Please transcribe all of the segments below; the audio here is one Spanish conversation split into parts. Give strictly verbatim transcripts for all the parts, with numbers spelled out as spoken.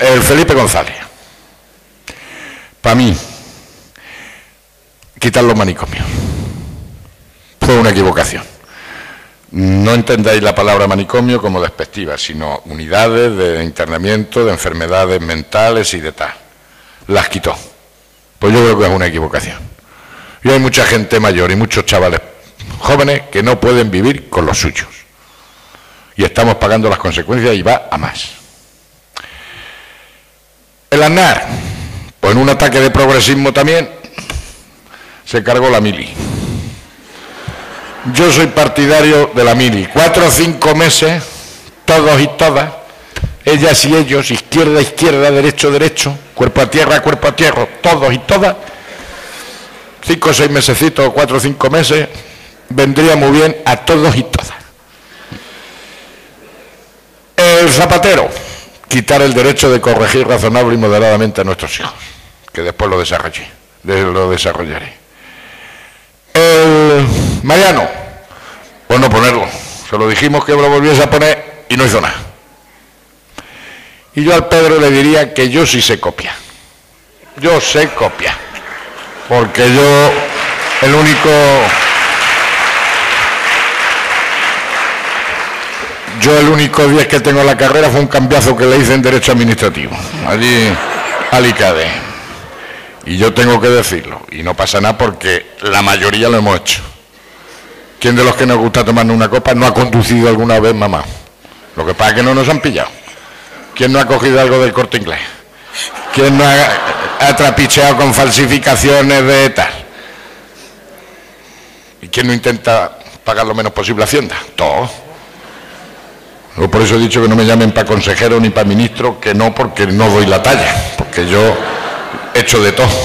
el Felipe González. Para mí, quitar los manicomios fue una equivocación. No entendáis la palabra manicomio como despectiva, sino unidades de internamiento de enfermedades mentales y de tal. Las quitó. Pues yo creo que es una equivocación. Y hay mucha gente mayor y muchos chavales jóvenes que no pueden vivir con los suyos. Y estamos pagando las consecuencias y va a más. El Aznar, pues en un ataque de progresismo también, se cargó la mili. Yo soy partidario de la mili. Cuatro o cinco meses, todos y todas, ellas y ellos, izquierda, izquierda, derecho, derecho, cuerpo a tierra, cuerpo a tierra, todos y todas, cinco o seis mesecitos, cuatro o cinco meses, vendría muy bien a todos y todas. El Zapatero, quitar el derecho de corregir razonable y moderadamente a nuestros hijos, que después lo desarrollé, lo desarrollaré. El Mariano, pues no ponerlo, se lo dijimos que lo volviese a poner y no hizo nada. Y yo al Pedro le diría que yo sí sé copia, yo sé copia, porque yo el único, yo el único diez que tengo en la carrera fue un cambiazo que le hice en Derecho Administrativo, allí al I C A D E. Y yo tengo que decirlo, y no pasa nada porque la mayoría lo hemos hecho. ¿Quién de los que nos gusta tomarnos una copa no ha conducido alguna vez mamá? Lo que pasa es que no nos han pillado. ¿Quién no ha cogido algo del Corte Inglés? ¿Quién no ha, ha trapicheado con falsificaciones de tal? ¿Y quién no intenta pagar lo menos posible a Hacienda? Todos. Yo por eso he dicho que no me llamen para consejero ni para ministro, que no, porque no doy la talla, porque yo he hecho de todo.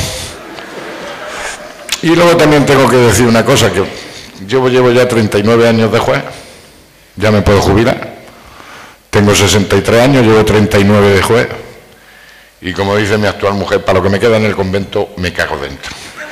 Y luego también tengo que decir una cosa, que yo llevo ya treinta y nueve años de juez, ya me puedo jubilar, tengo sesenta y tres años, llevo treinta y nueve de juez, y como dice mi actual mujer, para lo que me queda en el convento, me cago dentro.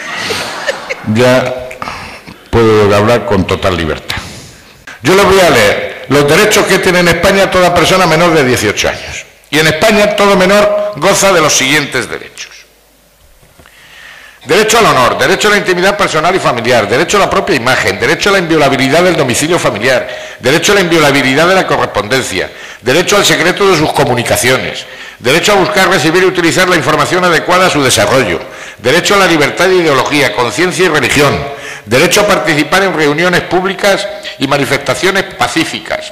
Ya puedo hablar con total libertad. Yo les voy a leer los derechos que tiene en España toda persona menor de dieciocho años. Y en España todo menor goza de los siguientes derechos. Derecho al honor, derecho a la intimidad personal y familiar, derecho a la propia imagen, derecho a la inviolabilidad del domicilio familiar, derecho a la inviolabilidad de la correspondencia, derecho al secreto de sus comunicaciones, derecho a buscar, recibir y utilizar la información adecuada a su desarrollo, derecho a la libertad de ideología, conciencia y religión, derecho a participar en reuniones públicas y manifestaciones pacíficas,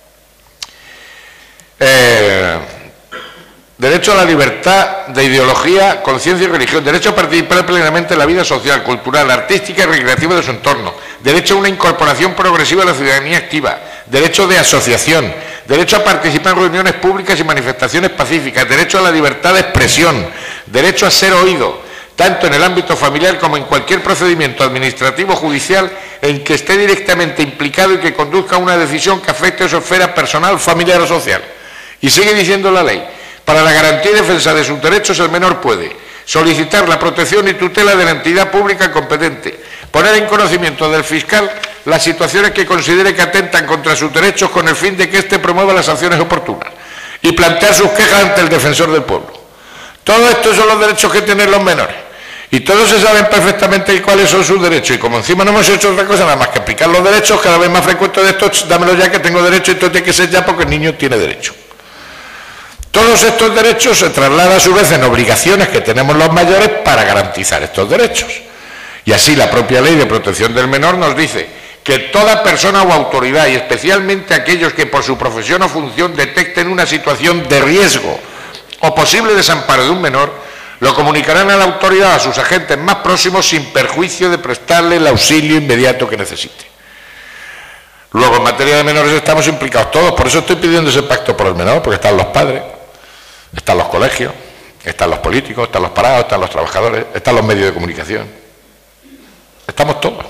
eh, derecho a la libertad de ideología, conciencia y religión, derecho a participar plenamente en la vida social, cultural, artística y recreativa de su entorno, derecho a una incorporación progresiva a la ciudadanía activa, derecho de asociación, derecho a participar en reuniones públicas y manifestaciones pacíficas, derecho a la libertad de expresión, derecho a ser oído, tanto en el ámbito familiar como en cualquier procedimiento administrativo o judicial en que esté directamente implicado y que conduzca a una decisión que afecte a su esfera personal, familiar o social. Y sigue diciendo la ley: para la garantía y defensa de sus derechos, el menor puede solicitar la protección y tutela de la entidad pública competente, poner en conocimiento del fiscal las situaciones que considere que atentan contra sus derechos con el fin de que éste promueva las acciones oportunas y plantear sus quejas ante el defensor del pueblo. Todos estos son los derechos que tienen los menores y todos se saben perfectamente cuáles son sus derechos, y como encima no hemos hecho otra cosa nada más que aplicar los derechos, cada vez más frecuente de estos, dámelo ya que tengo derecho, entonces tiene que ser ya porque el niño tiene derecho. Todos estos derechos se trasladan a su vez en obligaciones que tenemos los mayores para garantizar estos derechos. Y así la propia Ley de Protección del Menor nos dice que toda persona o autoridad, y especialmente aquellos que por su profesión o función detecten una situación de riesgo o posible desamparo de un menor, lo comunicarán a la autoridad, a sus agentes más próximos, sin perjuicio de prestarle el auxilio inmediato que necesite. Luego, en materia de menores estamos implicados todos, por eso estoy pidiendo ese pacto por el menor, porque están los padres, están los colegios, están los políticos, están los parados, están los trabajadores, están los medios de comunicación. Estamos todos.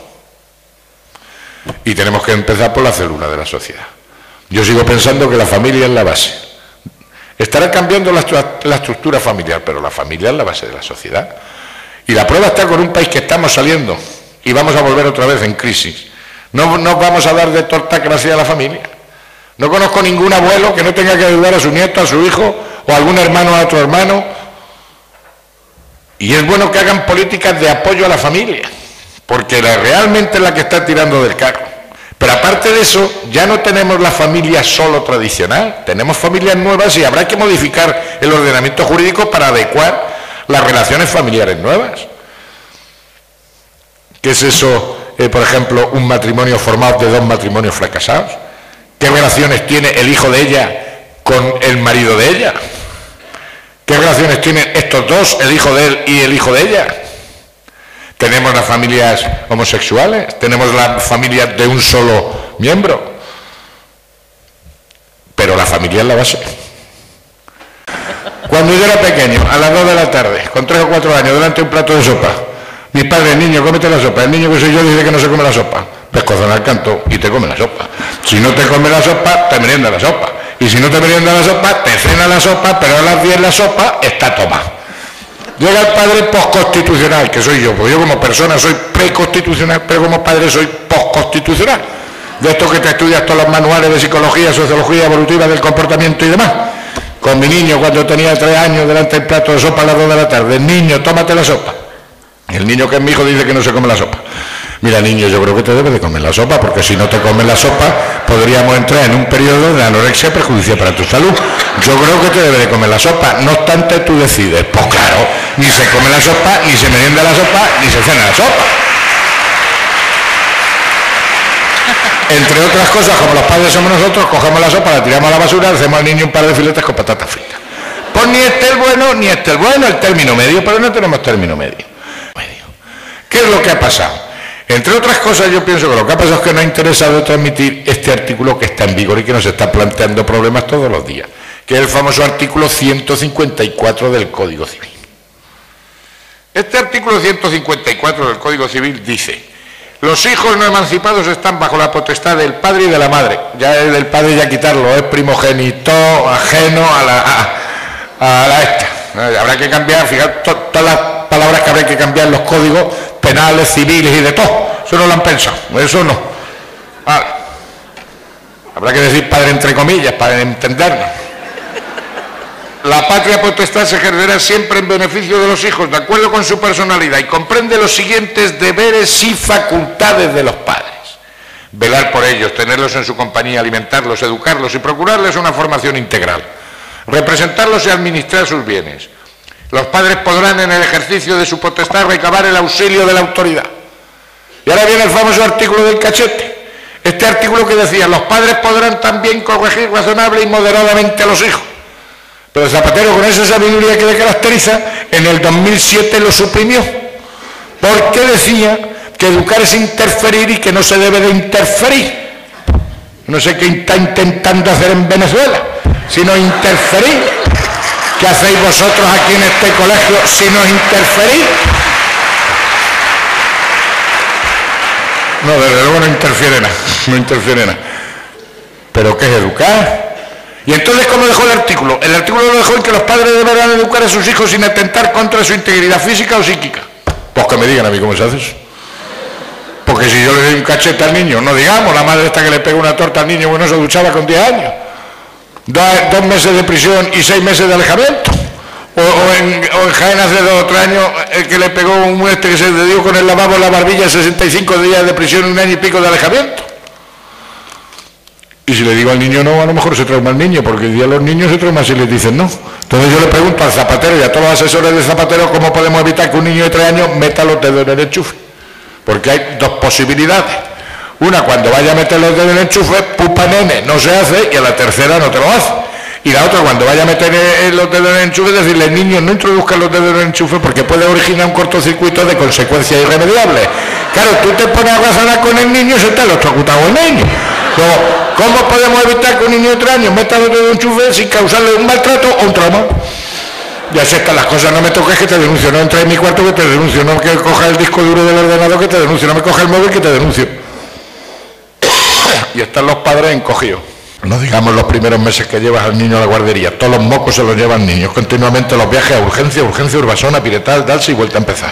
Y tenemos que empezar por la célula de la sociedad. Yo sigo pensando que la familia es la base. Estará cambiando la, la estructura familiar, pero la familia es la base de la sociedad. Y la prueba está con un país que estamos saliendo y vamos a volver otra vez en crisis. No nos vamos a dar de torta gracias a la familia. No conozco ningún abuelo que no tenga que ayudar a su nieto, a su hijo o algún hermano a otro hermano. Y es bueno que hagan políticas de apoyo a la familia, porque la, realmente es la que está tirando del carro. Pero aparte de eso, ya no tenemos la familia solo tradicional, tenemos familias nuevas y habrá que modificar el ordenamiento jurídico para adecuar las relaciones familiares nuevas. ¿Qué es eso, eh, por ejemplo, un matrimonio formado de dos matrimonios fracasados? ¿Qué relaciones tiene el hijo de ella con el marido de ella? ¿Qué relaciones tienen estos dos, el hijo de él y el hijo de ella? ¿Tenemos las familias homosexuales? ¿Tenemos las familias de un solo miembro? Pero la familia es la base. Cuando yo era pequeño, a las dos de la tarde, con tres o cuatro años, delante de un plato de sopa, mis padres, niño, cómete la sopa. El niño que soy yo dice que no se come la sopa. Descozona el canto y te come la sopa. Si no te come la sopa, te merienda la sopa. Y si no te merienda la sopa, te cena la sopa, pero a las diez la sopa está tomada. Llega el padre postconstitucional, que soy yo, porque yo como persona soy preconstitucional, pero como padre soy postconstitucional. De esto que te estudias todos los manuales de psicología, sociología evolutiva del comportamiento y demás. Con mi niño, cuando tenía tres años, delante del plato de sopa a las dos de la tarde, niño, tómate la sopa. El niño que es mi hijo dice que no se come la sopa. Mira, niño, yo creo que te debes de comer la sopa, porque si no te comes la sopa, podríamos entrar en un periodo de anorexia perjudicial para tu salud. Yo creo que te debes de comer la sopa, no obstante tú decides. Pues claro, ni se come la sopa, ni se merienda la sopa, ni se cena la sopa. Entre otras cosas, como los padres somos nosotros, cogemos la sopa, la tiramos a la basura, le hacemos al niño un par de filetes con patatas fritas. Pues ni este el bueno, ni este el bueno, el término medio, pero no tenemos término medio. ¿Qué es lo que ha pasado? Entre otras cosas, yo pienso que lo que ha pasado es que no ha interesado transmitir este artículo que está en vigor y que nos está planteando problemas todos los días, que es el famoso artículo ciento cincuenta y cuatro del Código Civil. Este artículo ciento cincuenta y cuatro del Código Civil dice: los hijos no emancipados están bajo la potestad del padre y de la madre. Ya es del padre ya quitarlo, es primogénito, ajeno a la, a, a la esta. Habrá que cambiar, fijar to, todas las palabras que habrá que cambiar en los códigos penales, civiles y de todo. Eso no lo han pensado, eso no. Vale. Habrá que decir padre entre comillas para entendernos. La patria potestad se ejercerá siempre en beneficio de los hijos, de acuerdo con su personalidad, y comprende los siguientes deberes y facultades de los padres: velar por ellos, tenerlos en su compañía, alimentarlos, educarlos y procurarles una formación integral, representarlos y administrar sus bienes. Los padres podrán, en el ejercicio de su potestad, recabar el auxilio de la autoridad. Y ahora viene el famoso artículo del cachete. Este artículo que decía: los padres podrán también corregir razonable y moderadamente a los hijos. Pero Zapatero, con esa sabiduría que le caracteriza, en el dos mil siete lo suprimió, porque decía que educar es interferir y que no se debe de interferir. No sé qué está intentando hacer en Venezuela, sino interferir. ¿Qué hacéis vosotros aquí en este colegio si no interferís? No, desde luego no interfiere nada, no interfiere nada. ¿Pero qué es educar? Y entonces, ¿cómo dejó el artículo? El artículo lo dejó en que los padres deberán educar a sus hijos sin atentar contra su integridad física o psíquica. Pues que me digan a mí cómo se hace eso. Porque si yo le doy un cachete al niño, no digamos la madre esta que le pega una torta al niño porque no se duchaba con diez años. Dos, dos meses de prisión y seis meses de alejamiento. O, o, en, o en Jaén hace dos o tres años el que le pegó un muestre que se le dio con el lavabo en la barbilla, sesenta y cinco días de prisión y un año y pico de alejamiento. Y si le digo al niño no, a lo mejor se trauma al niño, porque el día los niños se trauman si les dicen no. Entonces yo le pregunto al Zapatero y a todos los asesores de Zapatero cómo podemos evitar que un niño de tres años meta los dedos en el enchufe. Porque hay dos posibilidades. Una, cuando vaya a meter los dedos en el enchufe, pupa nene, no se hace, y a la tercera no te lo hace. Y la otra, cuando vaya a meter los dedos en el enchufe, decirle: niños, no introduzcan los dedos en el enchufe porque puede originar un cortocircuito de consecuencias irremediables. Claro, tú te pones a razonar con el niño y se te ha electrocutado el niño. Luego, ¿cómo podemos evitar que un niño de tres años meta los dedos en el enchufe sin causarle un maltrato o un trauma? Ya sé, están las cosas, no me toques que te denuncio, no entres en mi cuarto que te denuncio, no que coja el disco duro del ordenador que te denuncio, no me coja el móvil que te denuncio. Y están los padres encogidos. No digamos los primeros meses que llevas al niño a la guardería, todos los mocos se los llevan niños, continuamente los viajes a urgencia, urgencia, Urbasona, Piretal, Dalsa y vuelta a empezar.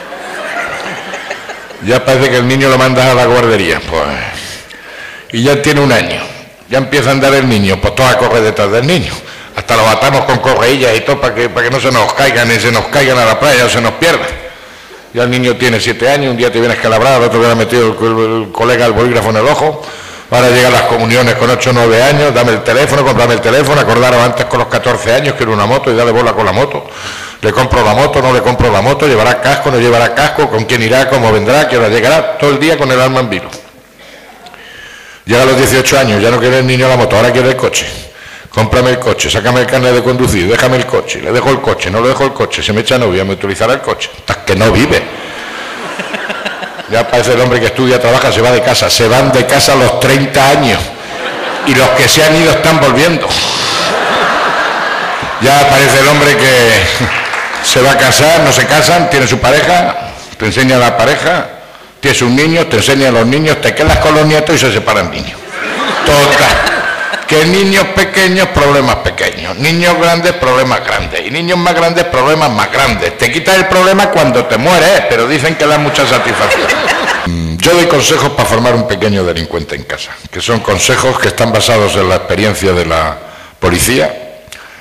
Ya parece que el niño lo mandas a la guardería, pues, y ya tiene un año, ya empieza a andar el niño, pues todo a correr detrás del niño, Hasta los atamos con correillas y todo para que, para que no se nos caigan ni se nos caigan a la playa o se nos pierdan. Ya el niño tiene siete años, un día te viene escalabrado, el otro día ha metido el, el, el colega el bolígrafo en el ojo. Ahora llegan las comuniones con ocho o nueve años, dame el teléfono, comprame el teléfono, acordaros antes con los catorce años que era una moto y dale bola con la moto. Le compro la moto, no le compro la moto, llevará casco, no llevará casco, con quién irá, cómo vendrá, qué hora llegará, todo el día con el alma en vilo. Llega a los dieciocho años, ya no quiere el niño la moto, ahora quiere el coche. Cómprame el coche, sácame el carnet de conducir, déjame el coche, le dejo el coche, no le dejo el coche, se me echa novia, me utilizará el coche. Hasta que no vive. Ya parece el hombre que estudia, trabaja, se va de casa. Se van de casa a los treinta años. Y los que se han ido están volviendo. Ya parece el hombre que se va a casar, no se casan, tiene su pareja, te enseña a la pareja, tiene sus niños, te enseña a los niños, te quedas con los nietos y se separan niños. Total. Que niños pequeños, problemas pequeños. Niños grandes, problemas grandes. Y niños más grandes, problemas más grandes. Te quitas el problema cuando te mueres, pero dicen que da mucha satisfacción. Yo doy consejos para formar un pequeño delincuente en casa, que son consejos que están basados en la experiencia de la policía.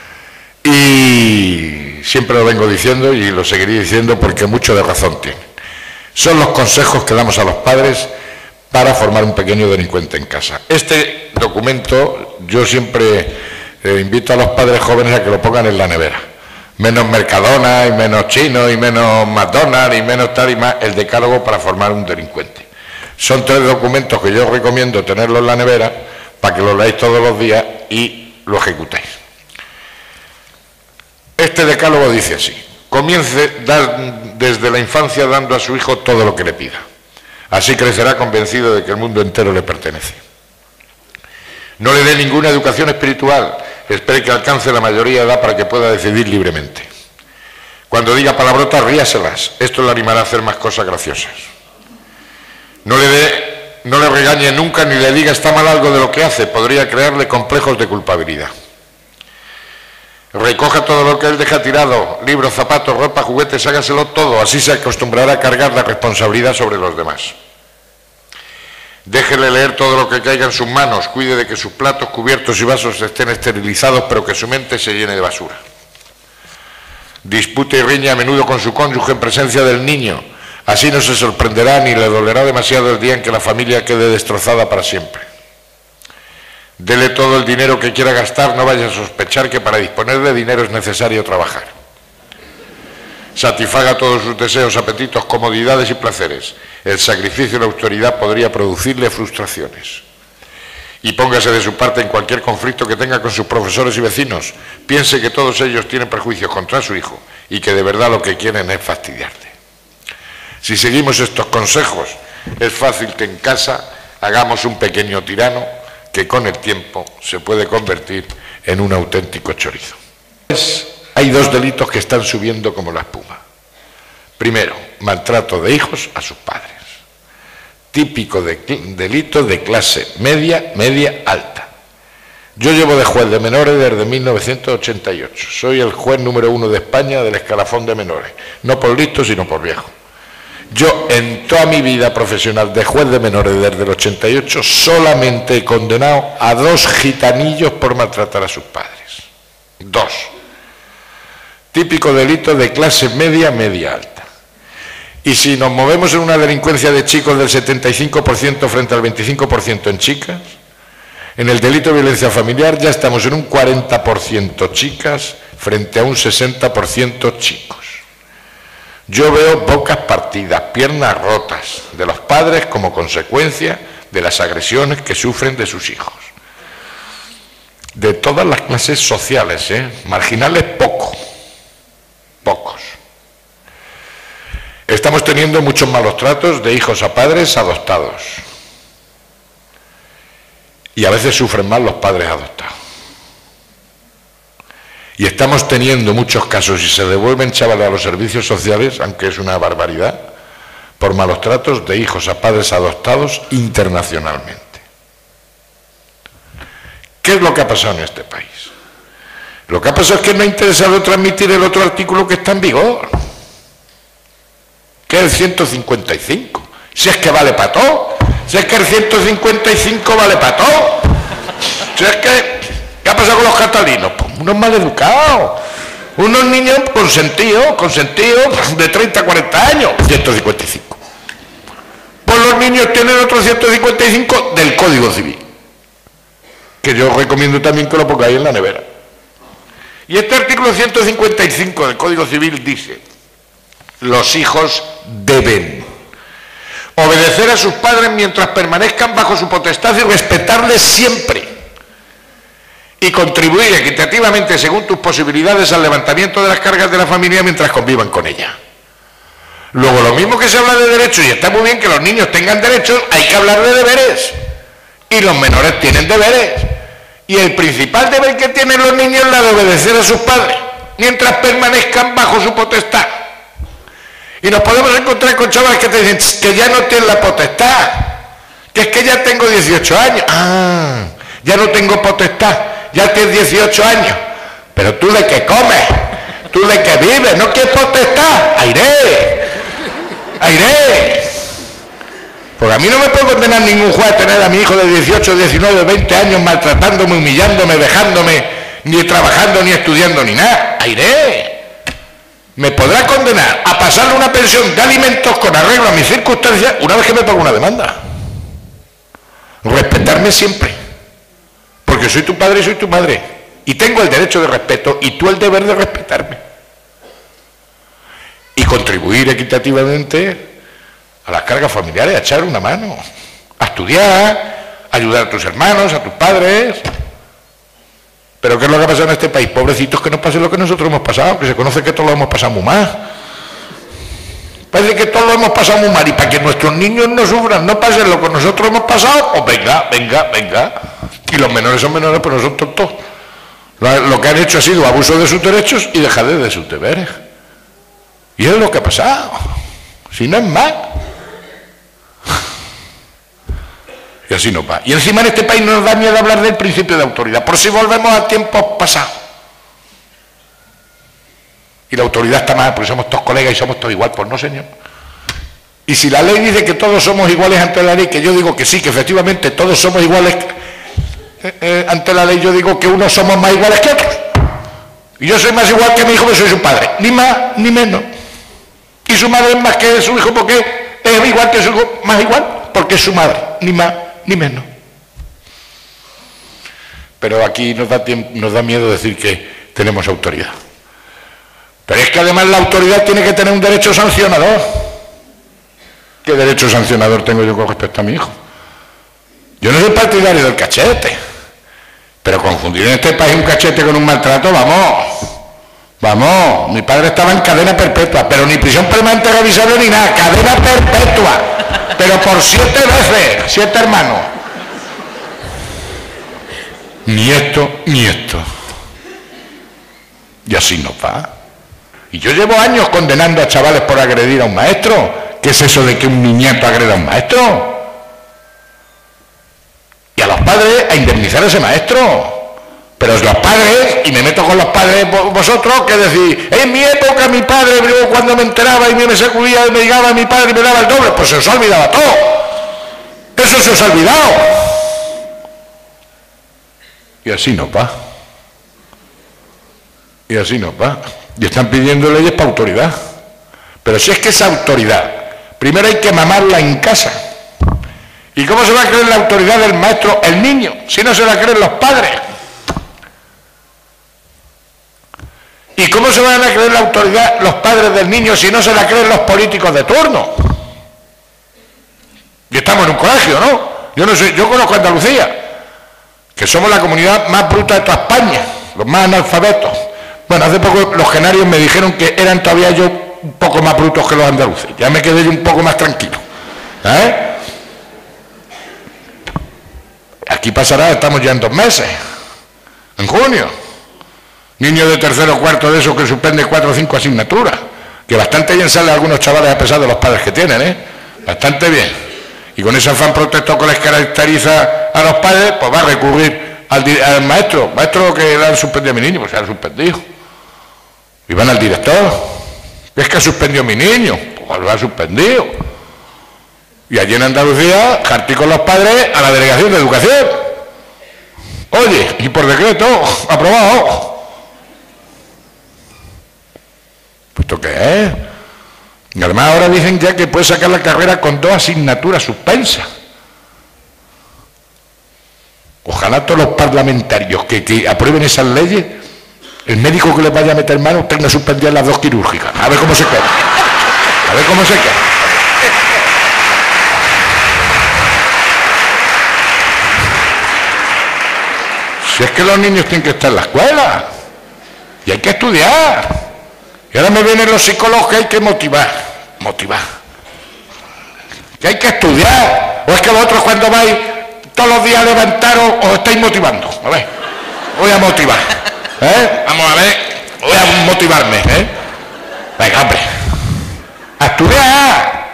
Y siempre lo vengo diciendo y lo seguiré diciendo porque mucho de razón tiene. Son los consejos que damos a los padres para formar un pequeño delincuente en casa. Este documento yo siempre eh, invito a los padres jóvenes a que lo pongan en la nevera. Menos Mercadona y menos Chino y menos McDonald's y menos tal y más, el decálogo para formar un delincuente. Son tres documentos que yo recomiendo tenerlos en la nevera para que los leáis todos los días y lo ejecutéis. Este decálogo dice así: comience dar, desde la infancia dando a su hijo todo lo que le pida. Así crecerá convencido de que el mundo entero le pertenece. No le dé ninguna educación espiritual, espere que alcance la mayoría de edad para que pueda decidir libremente. Cuando diga palabrotas, ríaselas, esto le animará a hacer más cosas graciosas. No le dé, no le regañe nunca ni le diga está mal algo de lo que hace, podría crearle complejos de culpabilidad. Recoja todo lo que él deja tirado, libros, zapatos, ropa, juguetes, hágaselo todo, así se acostumbrará a cargar la responsabilidad sobre los demás. Déjele leer todo lo que caiga en sus manos, cuide de que sus platos, cubiertos y vasos estén esterilizados, pero que su mente se llene de basura. Dispute y riña a menudo con su cónyuge en presencia del niño, así no se sorprenderá ni le dolerá demasiado el día en que la familia quede destrozada para siempre. Dele todo el dinero que quiera gastar, no vaya a sospechar que para disponer de dinero es necesario trabajar. Satisfaga todos sus deseos, apetitos, comodidades y placeres. El sacrificio y la autoridad podría producirle frustraciones. Y póngase de su parte en cualquier conflicto que tenga con sus profesores y vecinos. Piense que todos ellos tienen prejuicios contra su hijo y que de verdad lo que quieren es fastidiarle. Si seguimos estos consejos, es fácil que en casa hagamos un pequeño tirano que con el tiempo se puede convertir en un auténtico chorizo. Hay dos delitos que están subiendo como la espuma. Primero, maltrato de hijos a sus padres. Típico de, delito de clase media, media alta. Yo llevo de juez de menores desde mil novecientos ochenta y ocho. Soy el juez número uno de España del escalafón de menores. No por listo, sino por viejo. Yo, en toda mi vida profesional de juez de menores desde el ochenta y ocho, solamente he condenado a dos gitanillos por maltratar a sus padres. Dos. Típico delito de clase media, media alta. Y si nos movemos en una delincuencia de chicos del setenta y cinco por ciento frente al veinticinco por ciento en chicas, en el delito de violencia familiar ya estamos en un cuarenta por ciento chicas frente a un sesenta por ciento chicos. Yo veo bocas partidas, piernas rotas de los padres como consecuencia de las agresiones que sufren de sus hijos. De todas las clases sociales, ¿eh? Marginales poco, pocos. Estamos teniendo muchos malos tratos de hijos a padres adoptados. Y a veces sufren más los padres adoptados. Y estamos teniendo muchos casos y se devuelven chavales a los servicios sociales, aunque es una barbaridad, por malos tratos de hijos a padres adoptados internacionalmente. ¿Qué es lo que ha pasado en este país? Lo que ha pasado es que no ha interesado transmitir el otro artículo que está en vigor, que es el ciento cincuenta y cinco. Si es que vale para todo, si es que el ciento cincuenta y cinco vale para todo, si es que ¿Qué ha pasado con los catalinos? Pues unos mal educados, unos niños consentidos, consentidos de treinta a cuarenta años, ciento cincuenta y cinco. Pues los niños tienen otros ciento cincuenta y cinco del Código Civil, que yo recomiendo también que lo pongáis en la nevera. Y este artículo ciento cincuenta y cinco del Código Civil dice: los hijos deben obedecer a sus padres mientras permanezcan bajo su potestad y respetarles siempre, y contribuir equitativamente según tus posibilidades al levantamiento de las cargas de la familia mientras convivan con ella. Luego, lo mismo que se habla de derechos, y está muy bien que los niños tengan derechos, hay que hablar de deberes, y los menores tienen deberes, y el principal deber que tienen los niños es la de obedecer a sus padres mientras permanezcan bajo su potestad. Y nos podemos encontrar con chavales que te dicen que ya no tienen la potestad, que es que ya tengo dieciocho años. Ah, ya no tengo potestad, ya tienes dieciocho años, pero tú de qué comes, tú de qué vives, ¿no quieres potestad? ¡Aire! ¡Aire! Porque a mí no me puede condenar ningún juez a tener a mi hijo de dieciocho, diecinueve, veinte años maltratándome, humillándome, dejándome, ni trabajando, ni estudiando, ni nada. ¡Aire! Me podrá condenar a pasarle una pensión de alimentos con arreglo a mis circunstancias una vez que me pague una demanda. Respetarme siempre, porque soy tu padre y soy tu madre, y tengo el derecho de respeto y tú el deber de respetarme, y contribuir equitativamente a las cargas familiares, a echar una mano, a estudiar, a ayudar a tus hermanos, a tus padres. Pero ¿qué es lo que ha pasado en este país? Pobrecitos, que nos pase lo que nosotros hemos pasado, que se conoce que todos lo hemos pasado muy mal. Parece que todos lo hemos pasado muy mal, y para que nuestros niños no sufran, no pasen lo que nosotros hemos pasado, pues venga, venga, venga. Y los menores son menores, pero no son tontos. Lo, lo que han hecho ha sido abuso de sus derechos y dejadez de sus deberes. Y es lo que ha pasado. Si no es más. Y así no va. Y encima en este país no nos da miedo hablar del principio de autoridad, por si volvemos a tiempos pasados. Y la autoridad está mal, porque somos todos colegas y somos todos igual. Pues no, señor. Y si la ley dice que todos somos iguales ante la ley, que yo digo que sí, que efectivamente todos somos iguales eh, eh, ante la ley, yo digo que unos somos más iguales que otros. Y yo soy más igual que mi hijo, que soy su padre. Ni más ni menos. Y su madre es más que su hijo, porque es igual que su hijo, más igual, porque es su madre. Ni más ni menos. Pero aquí nos da, tiempo, nos da miedo decir que tenemos autoridad. Pero es que además la autoridad tiene que tener un derecho sancionador. ¿Qué derecho sancionador tengo yo con respecto a mi hijo? Yo no soy partidario del cachete, pero confundir en este país un cachete con un maltrato, vamos, vamos. Mi padre estaba en cadena perpetua, pero ni prisión permanente revisable ni nada, cadena perpetua, pero por siete veces, siete hermanos. Ni esto, ni esto. Y así nos va. Y yo llevo años condenando a chavales por agredir a un maestro. ¿Qué es eso de que un niñato agreda a un maestro? Y a los padres a indemnizar a ese maestro. Pero los padres, y me meto con los padres vosotros, que decís, en mi época mi padre, yo cuando me enteraba y me sacudía y me llegaba mi padre y me daba el doble, pues se os olvidaba todo. Eso se os ha olvidado. Y así nos va. Y así nos va. Y están pidiendo leyes para autoridad. Pero si es que esa autoridad, primero hay que mamarla en casa. ¿Y cómo se va a creer la autoridad del maestro el niño, si no se la creen los padres? ¿Y cómo se van a creer la autoridad los padres del niño si no se la creen los políticos de turno? Y estamos en un colegio, ¿no? Yo no sé, yo conozco Andalucía, que somos la comunidad más bruta de toda España, los más analfabetos. Bueno, hace poco los canarios me dijeron que eran todavía yo un poco más brutos que los andaluces. Ya me quedé yo un poco más tranquilo. ¿Eh? Aquí pasará, estamos ya en dos meses. En junio. Niños de tercero o cuarto de esos que suspenden cuatro o cinco asignaturas. Que bastante bien salen algunos chavales a pesar de los padres que tienen, ¿eh? Bastante bien. Y con ese afán protector que les caracteriza a los padres, pues va a recurrir al, al maestro. Maestro, que le han suspendido a mi niño, pues se han suspendido. Y van al director. Es que ha suspendido a mi niño, pues lo ha suspendido. Y allí en Andalucía, jartí con los padres a la delegación de educación. Oye, y por decreto, aprobado. ¿Esto qué es? Y además ahora dicen ya que puede sacar la carrera con dos asignaturas suspensas. Ojalá todos los parlamentarios que, que aprueben esas leyes, el médico que les vaya a meter mano tenga suspendidas las dos quirúrgicas. A ver cómo se queda. A ver cómo se queda. Si es que los niños tienen que estar en la escuela y hay que estudiar. Y ahora me vienen los psicólogos que hay que motivar. Motivar. Que hay que estudiar. O es que vosotros cuando vais todos los días a levantaros os estáis motivando. A ver, voy a motivar. ¿Eh? Vamos a ver, voy a motivarme. ¿Eh? Venga, hombre. A estudiar.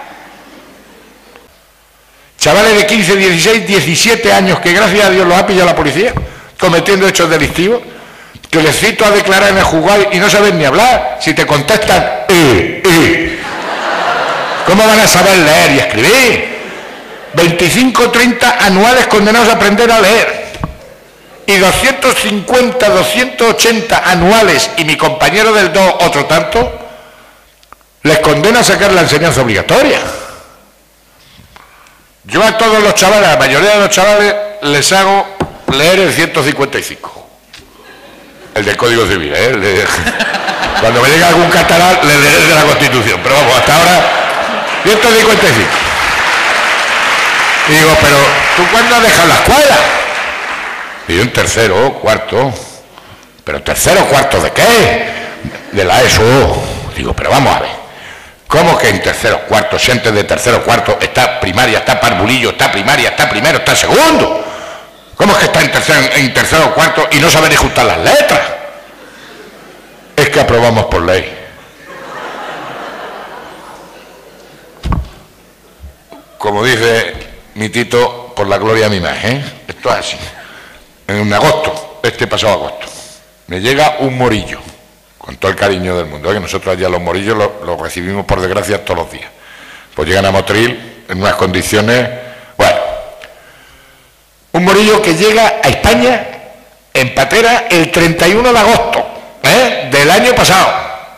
Chavales de quince, dieciséis, diecisiete años que gracias a Dios los ha pillado la policía cometiendo hechos delictivos, que les cito a declarar en el juzgado y no saben ni hablar. Si te contestan, eh, eh. ¿Cómo van a saber leer y escribir? veinticinco, treinta anuales condenados a aprender a leer. Y doscientos cincuenta, doscientos ochenta anuales, y mi compañero del dos, otro tanto, les condena a sacar la enseñanza obligatoria. Yo a todos los chavales, a la mayoría de los chavales, les hago leer el ciento cincuenta y cinco. El del Código Civil, ¿eh? El de... Cuando me llega algún catalán, le leeré el de la Constitución. Pero vamos, hasta ahora, ciento cincuenta y cinco. Y digo, pero ¿tú cuándo has dejado la escuela? Y yo en tercero, cuarto. ¿Pero tercero, cuarto de qué? De la ESO. Digo, pero vamos a ver. ¿Cómo que en tercero, cuarto? Si antes de tercero, cuarto está primaria, está parvulillo, está primaria, está primero, está segundo. ¿Cómo es que está en tercero, en tercero, cuarto y no sabe ni juntar las letras? Es que aprobamos por ley. Como dice mi Tito, por la gloria de mi imagen, ¿eh? Esto es así. En agosto, este pasado agosto, me llega un morillo, con todo el cariño del mundo, ¿eh? Que nosotros allá los morillos los, los recibimos por desgracia todos los días. Pues llegan a Motril en unas condiciones, bueno, un morillo que llega a España en patera el treinta y uno de agosto, ¿eh? Del año pasado.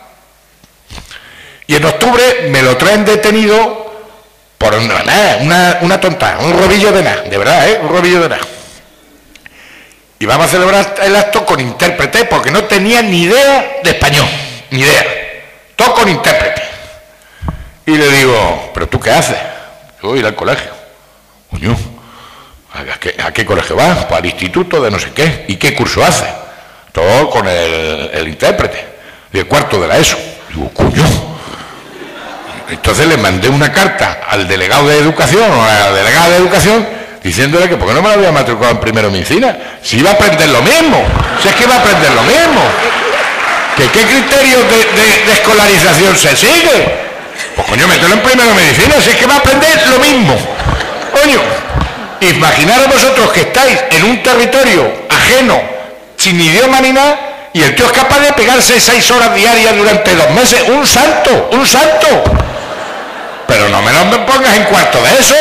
Y en octubre me lo traen detenido por una, una, una tonta, un robillo de nada, de verdad, ¿eh? Un robillo de nada. Y vamos a celebrar el acto con intérprete, porque no tenía ni idea de español, ni idea. Todo con intérprete. Y le digo, ¿pero tú qué haces? Yo voy a ir al colegio. Coño, ¿a qué, ¿a qué colegio vas? Pues al instituto de no sé qué. ¿Y qué curso haces? Todo con el, el intérprete. Y el cuarto de la ESO. Digo, coño. Entonces le mandé una carta al delegado de educación o a la delegada de educación diciéndole que por qué no me la había matriculado en primero medicina, si iba a aprender lo mismo, si es que iba a aprender lo mismo, que qué criterio de, de, de escolarización se sigue. Pues coño, mételo en primero medicina, si es que va a aprender lo mismo. Coño, imaginaros vosotros que estáis en un territorio ajeno, sin idioma ni nada, y el tío es capaz de pegarse seis horas diarias durante dos meses. ¡Un santo! ¡Un santo! Pero no me lo pongas en cuarto de eso.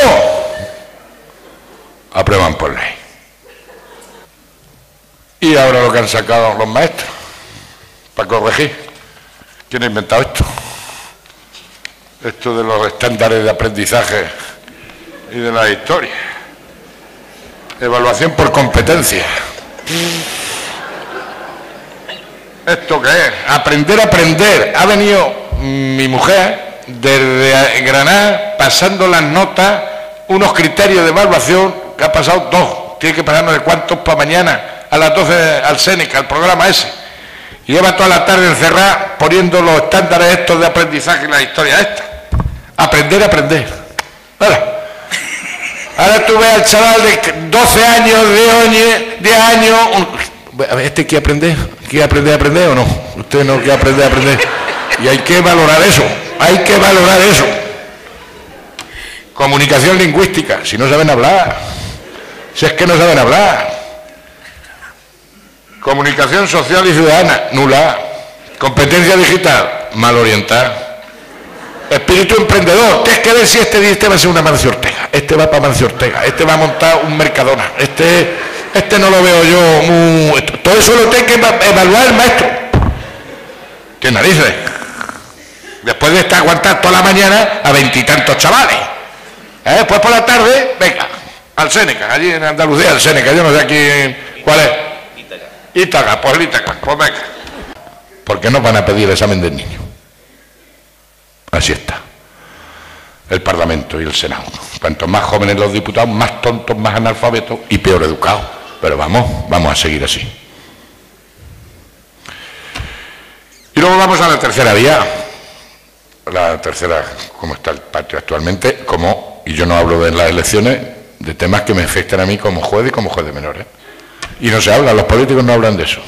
Aprueban por ley. Y ahora lo que han sacado los maestros para corregir. ¿Quién ha inventado esto? Esto de los estándares de aprendizaje y de la historia. Evaluación por competencia. ¿Esto qué es? Aprender a aprender. Ha venido mi mujer desde Granada pasando las notas, unos criterios de evaluación que ha pasado dos. Tiene que pasarnos de cuántos para mañana a las doce al Seneca, al programa ese. Y lleva toda la tarde encerrada poniendo los estándares estos de aprendizaje y la historia esta. Aprender a aprender. Ahora, ahora tú ves al chaval de doce años, diez años... A ver, ¿este quiere aprender? ¿Quiere aprender a aprender o no? Usted no quiere aprender a aprender. Y hay que valorar eso. Hay que valorar eso. Comunicación lingüística. Si no saben hablar. Si es que no saben hablar. Comunicación social y ciudadana. Nula. Competencia digital. Mal orientada. Espíritu emprendedor. Tienes que ver si este, este va a ser una Mancio Ortega. Este va para Mancio Ortega. Este va a montar un Mercadona. Este... este no lo veo yo muy... Todo eso lo tiene que evaluar el maestro. ¿Qué narices? Después de estar aguantar toda la mañana a veintitantos chavales. ¿Eh? Después por la tarde, venga, al Séneca, allí en Andalucía, al Séneca, yo no sé aquí cuál es. Ítaca. Ítaca, pues Ítaca, pues venga. ¿Por qué nos van a pedir el examen del niño? Así está. El Parlamento y el Senado. Cuanto más jóvenes los diputados, más tontos, más analfabetos y peor educados. Pero vamos, vamos a seguir así. Y luego vamos a la tercera vía. La tercera, como está el patio actualmente, como, y yo no hablo de las elecciones, de temas que me afectan a mí como juez y como juez de menores. Y no se habla, los políticos no hablan de eso.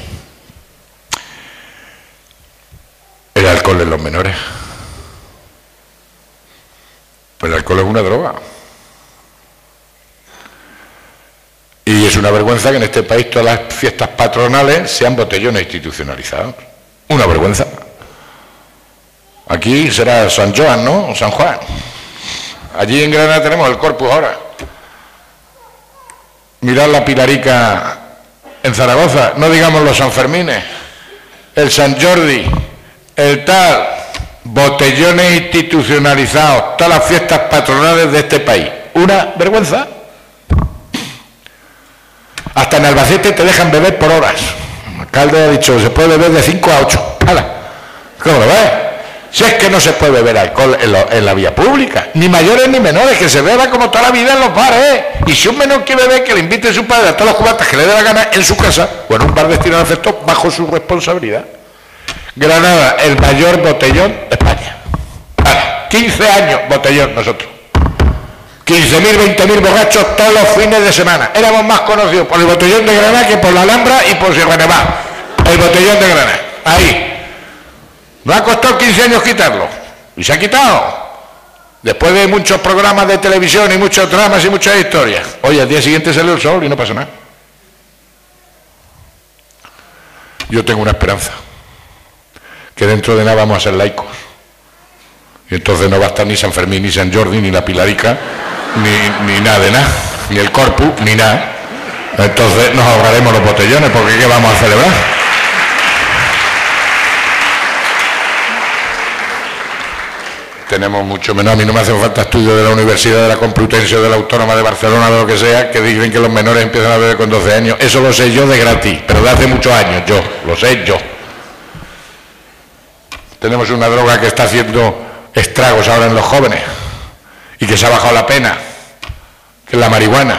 El alcohol en los menores. Pues el alcohol es una droga. Y es una vergüenza que en este país todas las fiestas patronales sean botellones institucionalizados. Una vergüenza. Aquí será San Joan, ¿no? San Juan. Allí en Granada tenemos el Corpus ahora. Mirad la Pilarica en Zaragoza, no digamos los Sanfermines, el San Jordi, el tal, botellones institucionalizados, todas las fiestas patronales de este país. Una vergüenza. Hasta en Albacete te dejan beber por horas. El alcalde ha dicho, se puede beber de cinco a ocho. ¡Hala! ¿Cómo lo ves? Si es que no se puede beber alcohol en, lo, en la vía pública, ni mayores ni menores, que se beba como toda la vida en los bares. Y si un menor quiere beber, que le invite a su padre a todas las cubatas que le dé la gana en su casa, o en un bar destinado a efecto, bajo su responsabilidad. Granada, el mayor botellón de España. Vale, quince años botellón nosotros. quince mil, veinte mil borrachos todos los fines de semana. Éramos más conocidos por el botellón de Granada que por la Alhambra y por Sierra Nevada. El botellón de Granada. Ahí. Nos ha costado quince años quitarlo. Y se ha quitado. Después de muchos programas de televisión y muchos dramas y muchas historias. Oye, al día siguiente salió el sol y no pasa nada. Yo tengo una esperanza. Que dentro de nada vamos a ser laicos. Y entonces no va a estar ni San Fermín, ni San Jordi, ni la Pilarica, ni, ni nada de nada. Ni el Corpus, ni nada. Entonces nos ahorraremos los botellones, porque ¿qué vamos a celebrar? Tenemos mucho menos. A mí no me hace falta estudios de la Universidad de la Complutense o de la Autónoma de Barcelona, de lo que sea, que dicen que los menores empiezan a beber con doce años. Eso lo sé yo de gratis, pero de hace muchos años, yo, lo sé yo. Tenemos una droga que está haciendo estragos ahora en los jóvenes y que se ha bajado la pena, que es la marihuana.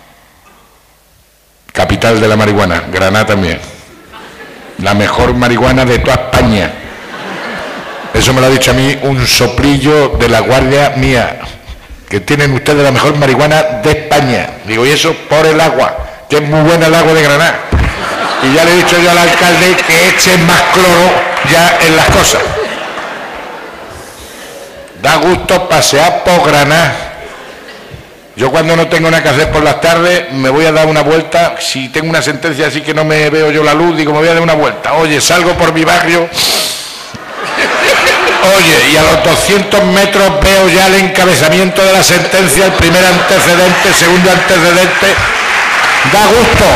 Capital de la marihuana, Granada también. La mejor marihuana de toda España. Eso me lo ha dicho a mí un soplillo de la guardia mía, que tienen ustedes la mejor marihuana de España. Digo, y eso por el agua, que es muy buena el agua de Granada. Y ya le he dicho yo al alcalde que eche más cloro ya en las cosas. Da gusto pasear por Granada. Yo cuando no tengo nada que hacer por las tardes me voy a dar una vuelta. Si tengo una sentencia así que no me veo yo la luz, digo, me voy a dar una vuelta. Oye, salgo por mi barrio. Oye, y a los doscientos metros veo ya el encabezamiento de la sentencia, el primer antecedente, el segundo antecedente. Da gusto.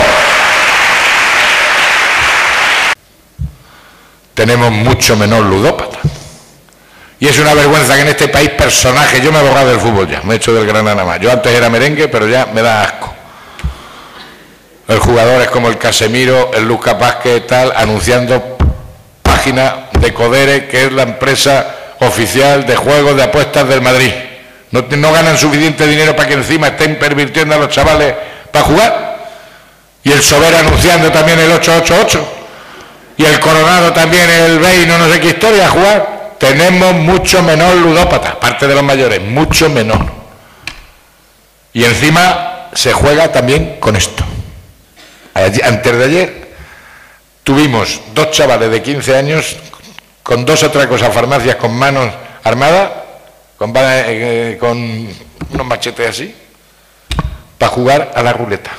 Tenemos mucho menos ludópatas. Y es una vergüenza que en este país personajes, yo me he borrado del fútbol ya, me he hecho del Granada nada más. Yo antes era merengue, pero ya me da asco. El jugador es como el Casemiro, el Lucas Vázquez, tal, anunciando página de Codere, que es la empresa oficial de juegos de apuestas del Madrid. No, no ganan suficiente dinero para que encima estén pervirtiendo a los chavales para jugar. Y el Sober anunciando también el ocho ocho ocho. Y el Coronado también el Beino, no sé qué historia, a jugar. Tenemos mucho menor ludópatas, aparte de los mayores, mucho menor. Y encima se juega también con esto. Ayer, antes de ayer tuvimos dos chavales de quince años con dos atracos a farmacias con manos armadas, con, eh, con unos machetes así, para jugar a la ruleta.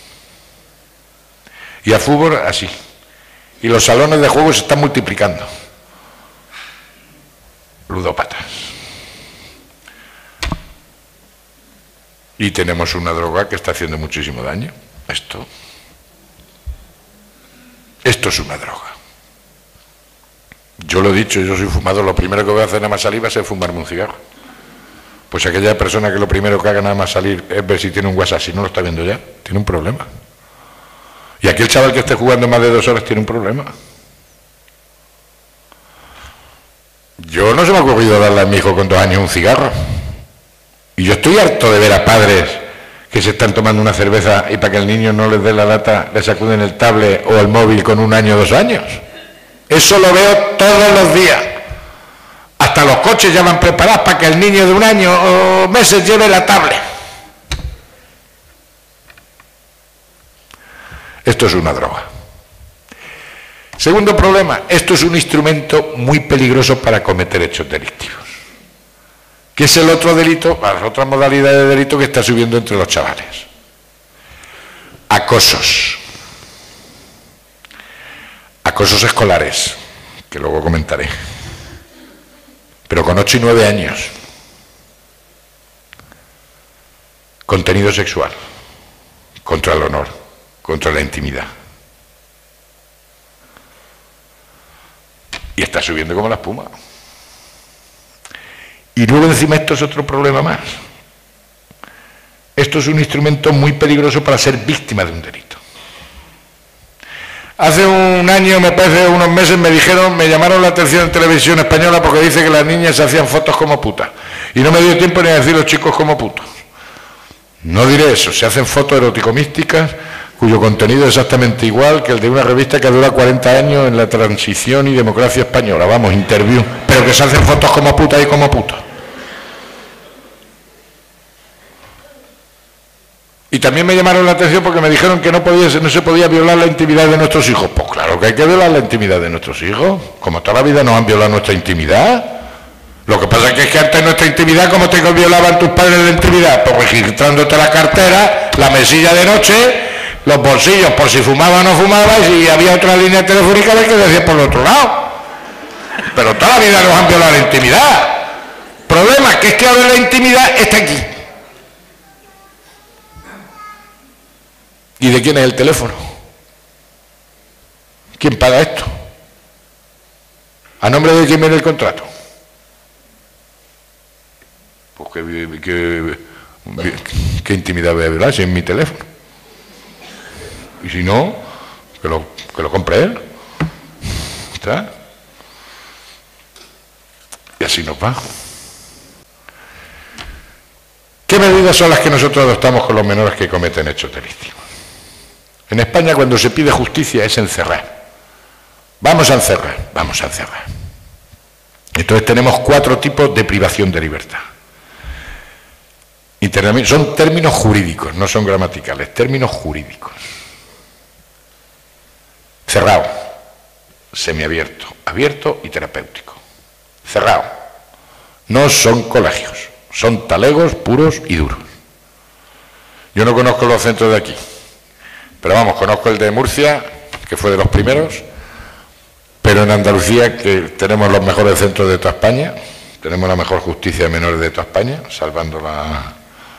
Y al fútbol así. Y los salones de juego se están multiplicando. Ludópatas. Y tenemos una droga que está haciendo muchísimo daño. Esto. Esto es una droga. Yo lo he dicho, yo soy fumador, lo primero que voy a hacer nada más salir va a ser fumarme un cigarro. Pues aquella persona que lo primero que haga nada más salir es ver si tiene un WhatsApp, si no lo está viendo ya, tiene un problema. Y aquel chaval que esté jugando más de dos horas tiene un problema. Yo no se me ha ocurrido darle a mi hijo con dos años un cigarro. Y yo estoy harto de ver a padres que se están tomando una cerveza y para que el niño no les dé la lata le sacuden el tablet o el móvil con un año o dos años. Eso lo veo todos los días. Hasta los coches ya van preparados para que el niño de un año o meses lleve la tablet. Esto es una droga. Segundo problema, esto es un instrumento muy peligroso para cometer hechos delictivos. ¿Qué es el otro delito? La otra modalidad de delito que está subiendo entre los chavales. Acosos. Acosos escolares, que luego comentaré. Pero con ocho y nueve años. Contenido sexual. Contra el honor. Contra la intimidad. Y está subiendo como la espuma. Y luego encima esto es otro problema más. Esto es un instrumento muy peligroso para ser víctima de un delito. Hace un año, me parece, unos meses, me dijeron, me llamaron la atención en televisión española porque dice que las niñas se hacían fotos como putas. Y no me dio tiempo ni a decir los chicos como putos. No diré eso, se hacen fotos erótico-místicas cuyo contenido es exactamente igual que el de una revista que dura cuarenta años en la transición y democracia española, vamos, Interview, pero que se hacen fotos como putas y como putos. Y también me llamaron la atención porque me dijeron que no, podía, no se podía violar la intimidad de nuestros hijos. Pues claro que hay que violar la intimidad de nuestros hijos, como toda la vida nos han violado nuestra intimidad. Lo que pasa es que, es que antes nuestra intimidad, ¿cómo te violaban tus padres de intimidad? Pues registrándote la cartera, la mesilla de noche, los bolsillos por si fumaba o no fumaba, y si había otra línea telefónica de que decía por el otro lado. Pero toda la vida nos han violado la intimidad. Problema que es que ahora la intimidad está aquí. ¿Y de quién es el teléfono? ¿Quién paga esto? ¿A nombre de quién viene el contrato? Pues que, que, que intimidad voy a violar si es mi teléfono. Y si no, que lo, que lo compre él. ¿Está? Y así nos va. ¿Qué medidas son las que nosotros adoptamos con los menores que cometen hechos delictivos? En España, cuando se pide justicia, es encerrar. Vamos a encerrar, vamos a encerrar. Entonces tenemos cuatro tipos de privación de libertad. Son términos jurídicos, no son gramaticales, términos jurídicos. Cerrado, semiabierto, abierto y terapéutico. Cerrado. No son colegios, son talegos puros y duros. Yo no conozco los centros de aquí. Pero vamos, conozco el de Murcia, que fue de los primeros, pero en Andalucía, que tenemos los mejores centros de toda España, tenemos la mejor justicia de menores de toda España, salvando la,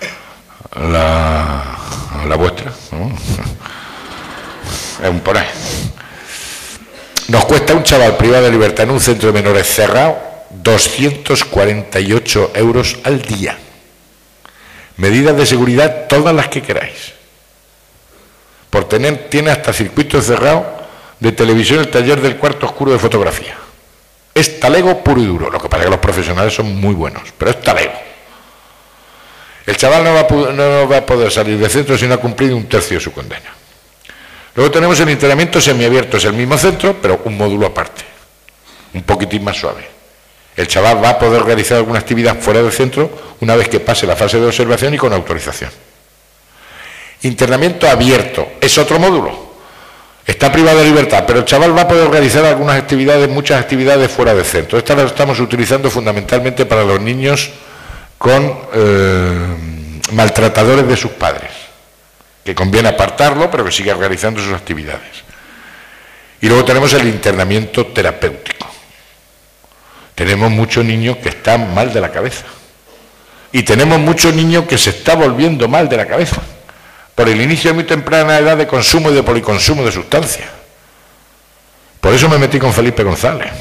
la, la vuestra, ¿no? Es un por ahí. Nos cuesta un chaval privado de libertad en un centro de menores cerrado doscientos cuarenta y ocho euros al día. Medidas de seguridad todas las que queráis. Por tener, tiene hasta circuito cerrado de televisión el taller del cuarto oscuro de fotografía. Es talego puro y duro, lo que pasa es que los profesionales son muy buenos, pero es talego. El chaval no va a, no va a poder salir del centro si no ha cumplido un tercio de su condena. Luego tenemos el internamiento semiabierto, es el mismo centro, pero un módulo aparte, un poquitín más suave. El chaval va a poder realizar alguna actividad fuera del centro una vez que pase la fase de observación y con autorización. Internamiento abierto, es otro módulo. Está privado de libertad, pero el chaval va a poder realizar algunas actividades, muchas actividades fuera del centro. Esta la estamos utilizando fundamentalmente para los niños con eh, maltratadores de sus padres, que conviene apartarlo, pero que siga realizando sus actividades. Y luego tenemos el internamiento terapéutico. Tenemos muchos niños que están mal de la cabeza. Y tenemos muchos niños que se está volviendo mal de la cabeza por el inicio de muy temprana edad de consumo y de policonsumo de sustancias. Por eso me metí con Felipe González.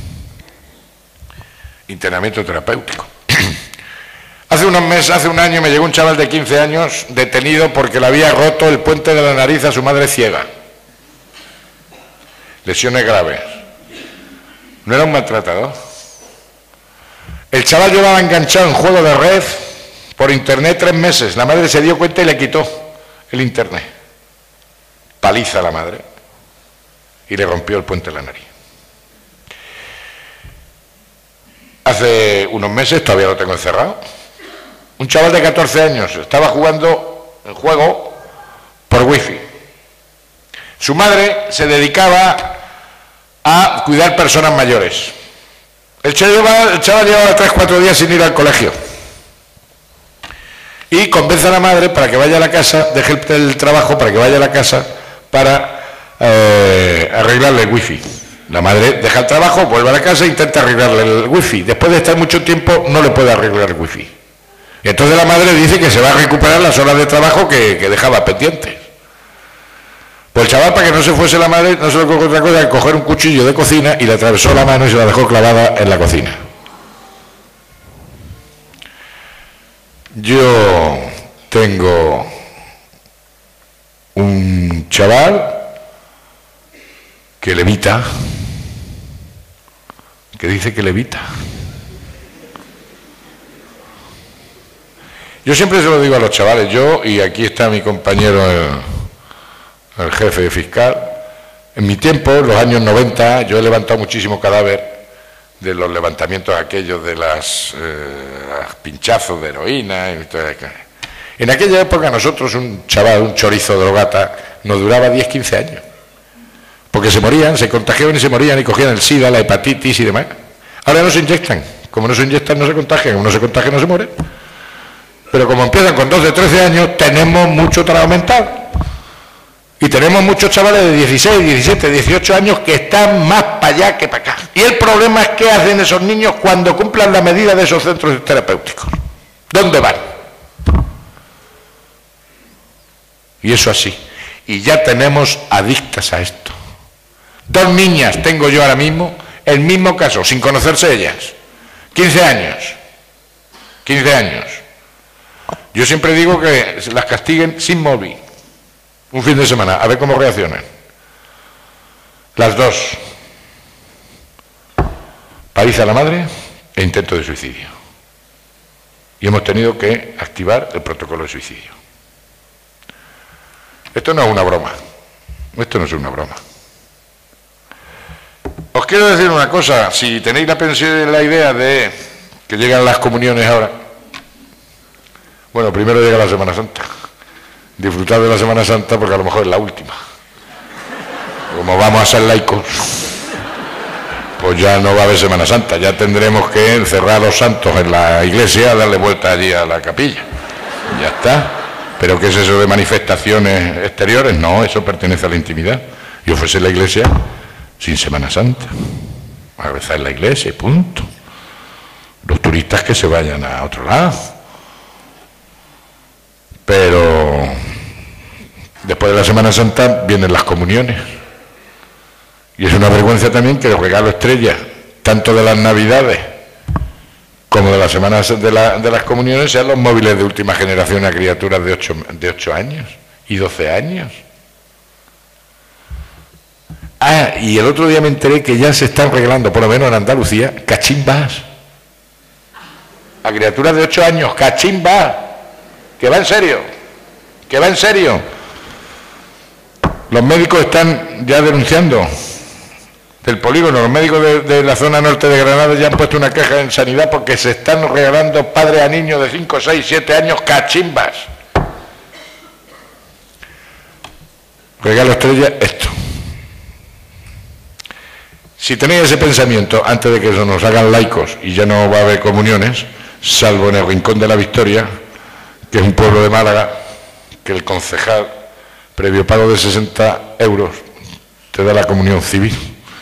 Internamiento terapéutico. Hace unos meses, hace un año, me llegó un chaval de quince años detenido porque le había roto el puente de la nariz a su madre ciega. Lesiones graves. ¿No era un maltratador? El chaval llevaba enganchado en juego de red por internet tres meses. La madre se dio cuenta y le quitó el internet. Paliza a la madre y le rompió el puente de la nariz. Hace unos meses, todavía lo tengo encerrado, un chaval de catorce años estaba jugando el juego por wifi. Su madre se dedicaba a cuidar personas mayores. El chaval, el chaval llevaba tres cuatro días sin ir al colegio. Y convence a la madre para que vaya a la casa, deje el, el trabajo para que vaya a la casa para eh, arreglarle el wifi. La madre deja el trabajo, vuelve a la casa e intenta arreglarle el wifi. Después de estar mucho tiempo no le puede arreglar el wifi. Y entonces la madre dice que se va a recuperar las horas de trabajo que, que dejaba pendientes. Pues el chaval, para que no se fuese la madre, no se le ocurrió otra cosa que coger un cuchillo de cocina y le atravesó la mano y se la dejó clavada en la cocina. Yo tengo un chaval que levita, que dice que levita. Yo siempre se lo digo a los chavales, yo, y aquí está mi compañero, el, el jefe fiscal, en mi tiempo, en los años noventa, yo he levantado muchísimo cadáver de los levantamientos aquellos de las eh, pinchazos de heroína. Y todo eso. En aquella época nosotros, un chaval, un chorizo de drogata, nos duraba diez quince años. Porque se morían, se contagiaban y se morían y cogían el SIDA, la hepatitis y demás. Ahora no se inyectan. Como no se inyectan, no se contagian. Como no se contagian, no se mueren. Pero como empiezan con doce, trece años, tenemos mucho trabajo mental. Y tenemos muchos chavales de dieciséis, diecisiete, dieciocho años que están más para allá que para acá. Y el problema es qué hacen esos niños cuando cumplan la medida de esos centros terapéuticos. ¿Dónde van? Y eso así. Y ya tenemos adictas a esto. Dos niñas tengo yo ahora mismo, el mismo caso, sin conocerse ellas. quince años. quince años. Yo siempre digo que las castiguen sin móvil. Un fin de semana, a ver cómo reaccionan. Las dos. Paliza a la madre e intento de suicidio. Y hemos tenido que activar el protocolo de suicidio. Esto no es una broma. Esto no es una broma. Os quiero decir una cosa, si tenéis la pensión, la idea de que llegan las comuniones ahora, bueno, primero llega la Semana Santa. Disfrutad de la Semana Santa porque a lo mejor es la última. Como vamos a ser laicos, pues ya no va a haber Semana Santa, ya tendremos que encerrar a los santos en la iglesia, darle vuelta allí a la capilla. Ya está. ¿Pero qué es eso de manifestaciones exteriores? No, eso pertenece a la intimidad. Y ofrecer la iglesia sin Semana Santa. A rezar en la iglesia y punto. Los turistas que se vayan a otro lado. Pero después de la Semana Santa vienen las comuniones. Y es una vergüenza también que el regalo estrella, tanto de las Navidades como de las semanas de, la, de las comuniones, sean los móviles de última generación a criaturas de ocho, de ocho años y doce años. Ah, y el otro día me enteré que ya se están regalando, por lo menos en Andalucía, cachimbas a criaturas de ocho años, cachimbas, que va en serio, que va en serio. Los médicos están ya denunciando del polígono, los médicos de, de la zona norte de Granada ya han puesto una queja en sanidad porque se están regalando padres a niños de cinco, seis, siete años cachimbas. Regalo estrella, esto. Si tenéis ese pensamiento, antes de que eso nos hagan laicos y ya no va a haber comuniones, salvo en el Rincón de la Victoria, que es un pueblo de Málaga, que el concejal, previo pago de sesenta euros, te da la comunión civil.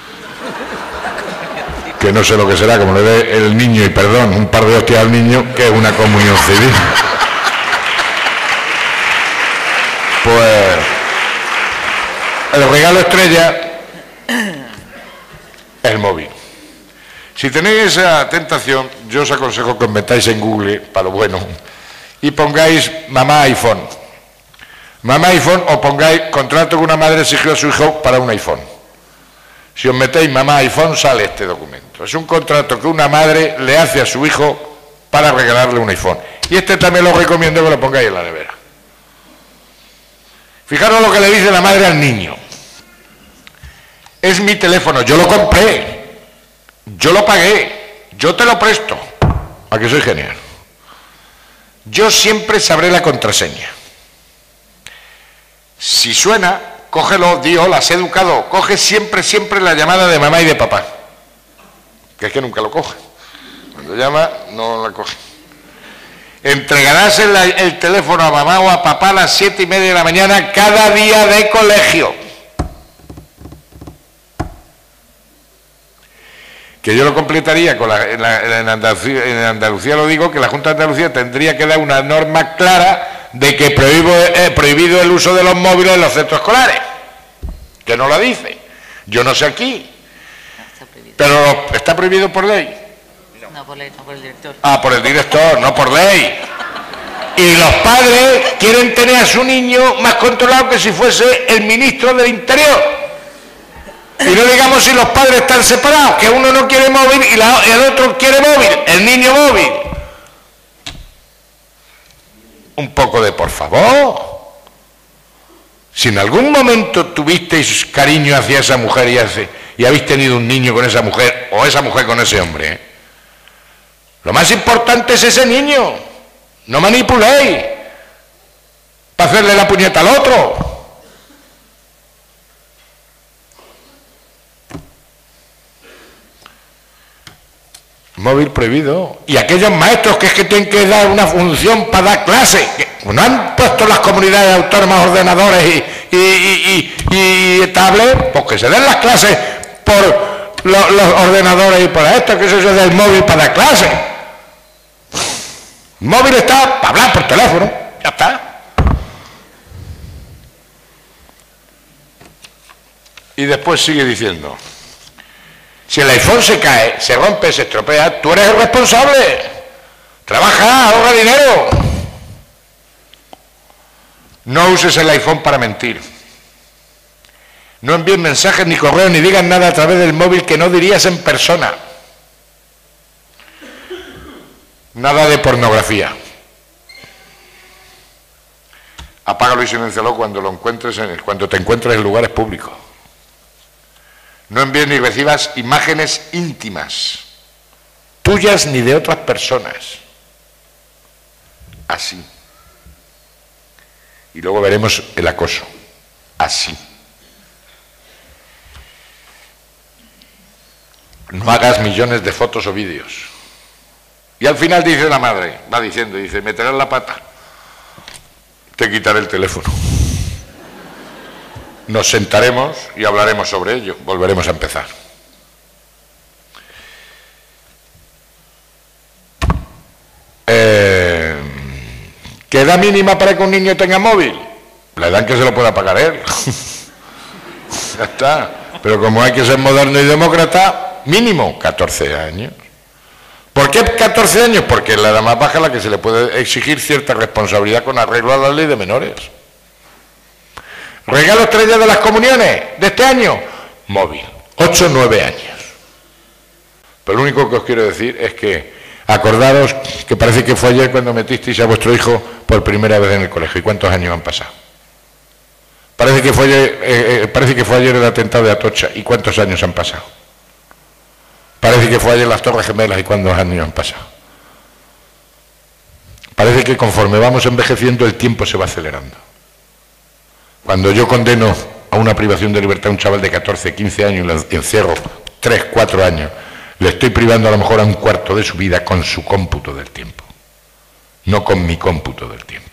Que no sé lo que será, como le dé el niño, y perdón, un par de hostias al niño, que es una comunión civil. Pues el regalo estrella el móvil. Si tenéis esa tentación, yo os aconsejo que os metáis en Google, para lo bueno, y pongáis mamá iPhone. Mamá iPhone, o pongáis contrato que una madre exigió a su hijo para un iPhone. Si os metéis mamá iPhone, sale este documento. Es un contrato que una madre le hace a su hijo para regalarle un iPhone. Y este también lo recomiendo que lo pongáis en la nevera. Fijaros lo que le dice la madre al niño. Es mi teléfono, yo lo compré, yo lo pagué, yo te lo presto. ¿A que soy genial? Yo siempre sabré la contraseña. Si suena, cógelo, di hola, sé educado. Coge siempre, siempre la llamada de mamá y de papá. Que es que nunca lo coge. Cuando llama, no la coge. Entregarás el, el teléfono a mamá o a papá a las siete y media de la mañana cada día de colegio. Que yo lo completaría con la, en, la, en, Andalucía, en Andalucía lo digo, que la Junta de Andalucía tendría que dar una norma clara de que prohíbo, eh, prohibido el uso de los móviles en los centros escolares. Que no la dice. Yo no sé aquí. No, está pero está prohibido por ley. No, por ley, no por el director. Ah, por el director, no por ley. Y los padres quieren tener a su niño más controlado que si fuese el ministro del Interior. Y no digamos si los padres están separados, que uno no quiere móvil y la, el otro quiere móvil, el niño móvil. Un poco de por favor. Si en algún momento tuvisteis cariño hacia esa mujer y, hace, y habéis tenido un niño con esa mujer, o esa mujer con ese hombre, ¿eh? Lo más importante es ese niño. No manipuléis para hacerle la puñeta al otro. Móvil prohibido. Y aquellos maestros que es que tienen que dar una función para dar clase, que no han puesto las comunidades autónomas ordenadores y, y, y, y, y tablets, pues que se den las clases por lo, los ordenadores y por esto, que eso es del móvil para dar clase. El móvil está para hablar por teléfono, ya está. Y después sigue diciendo, si el iPhone se cae, se rompe, se estropea, tú eres el responsable. Trabaja, ahorra dinero. No uses el iPhone para mentir. No envíes mensajes ni correos ni digas nada a través del móvil que no dirías en persona. Nada de pornografía. Apágalo y siléncialo cuando lo encuentres en el, cuando te encuentres en lugares públicos. No envíes ni recibas imágenes íntimas, tuyas ni de otras personas. Así. Y luego veremos el acoso. Así. No hagas millones de fotos o vídeos. Y al final dice la madre, va diciendo, dice, meterás la pata, te quitaré el teléfono. Nos sentaremos y hablaremos sobre ello, volveremos a empezar. Eh, ¿Qué edad mínima para que un niño tenga móvil? La edad en que se lo pueda pagar él. Ya está. Pero como hay que ser moderno y demócrata, mínimo catorce años. ¿Por qué catorce años? Porque es la edad más baja a la que se le puede exigir cierta responsabilidad con arreglo a la ley de menores. ¿Regalo estrella de las comuniones de este año? Móvil. ocho o nueve años. Pero lo único que os quiero decir es que acordaros que parece que fue ayer cuando metisteis a vuestro hijo por primera vez en el colegio. ¿Y cuántos años han pasado? Parece que fue ayer, eh, eh, parece que fue ayer el atentado de Atocha. ¿Y cuántos años han pasado? Parece que fue ayer las Torres Gemelas. ¿Y cuántos años han pasado? Parece que conforme vamos envejeciendo el tiempo se va acelerando. Cuando yo condeno a una privación de libertad a un chaval de catorce, quince años y le encierro tres, cuatro años, le estoy privando a lo mejor a un cuarto de su vida con su cómputo del tiempo, no con mi cómputo del tiempo.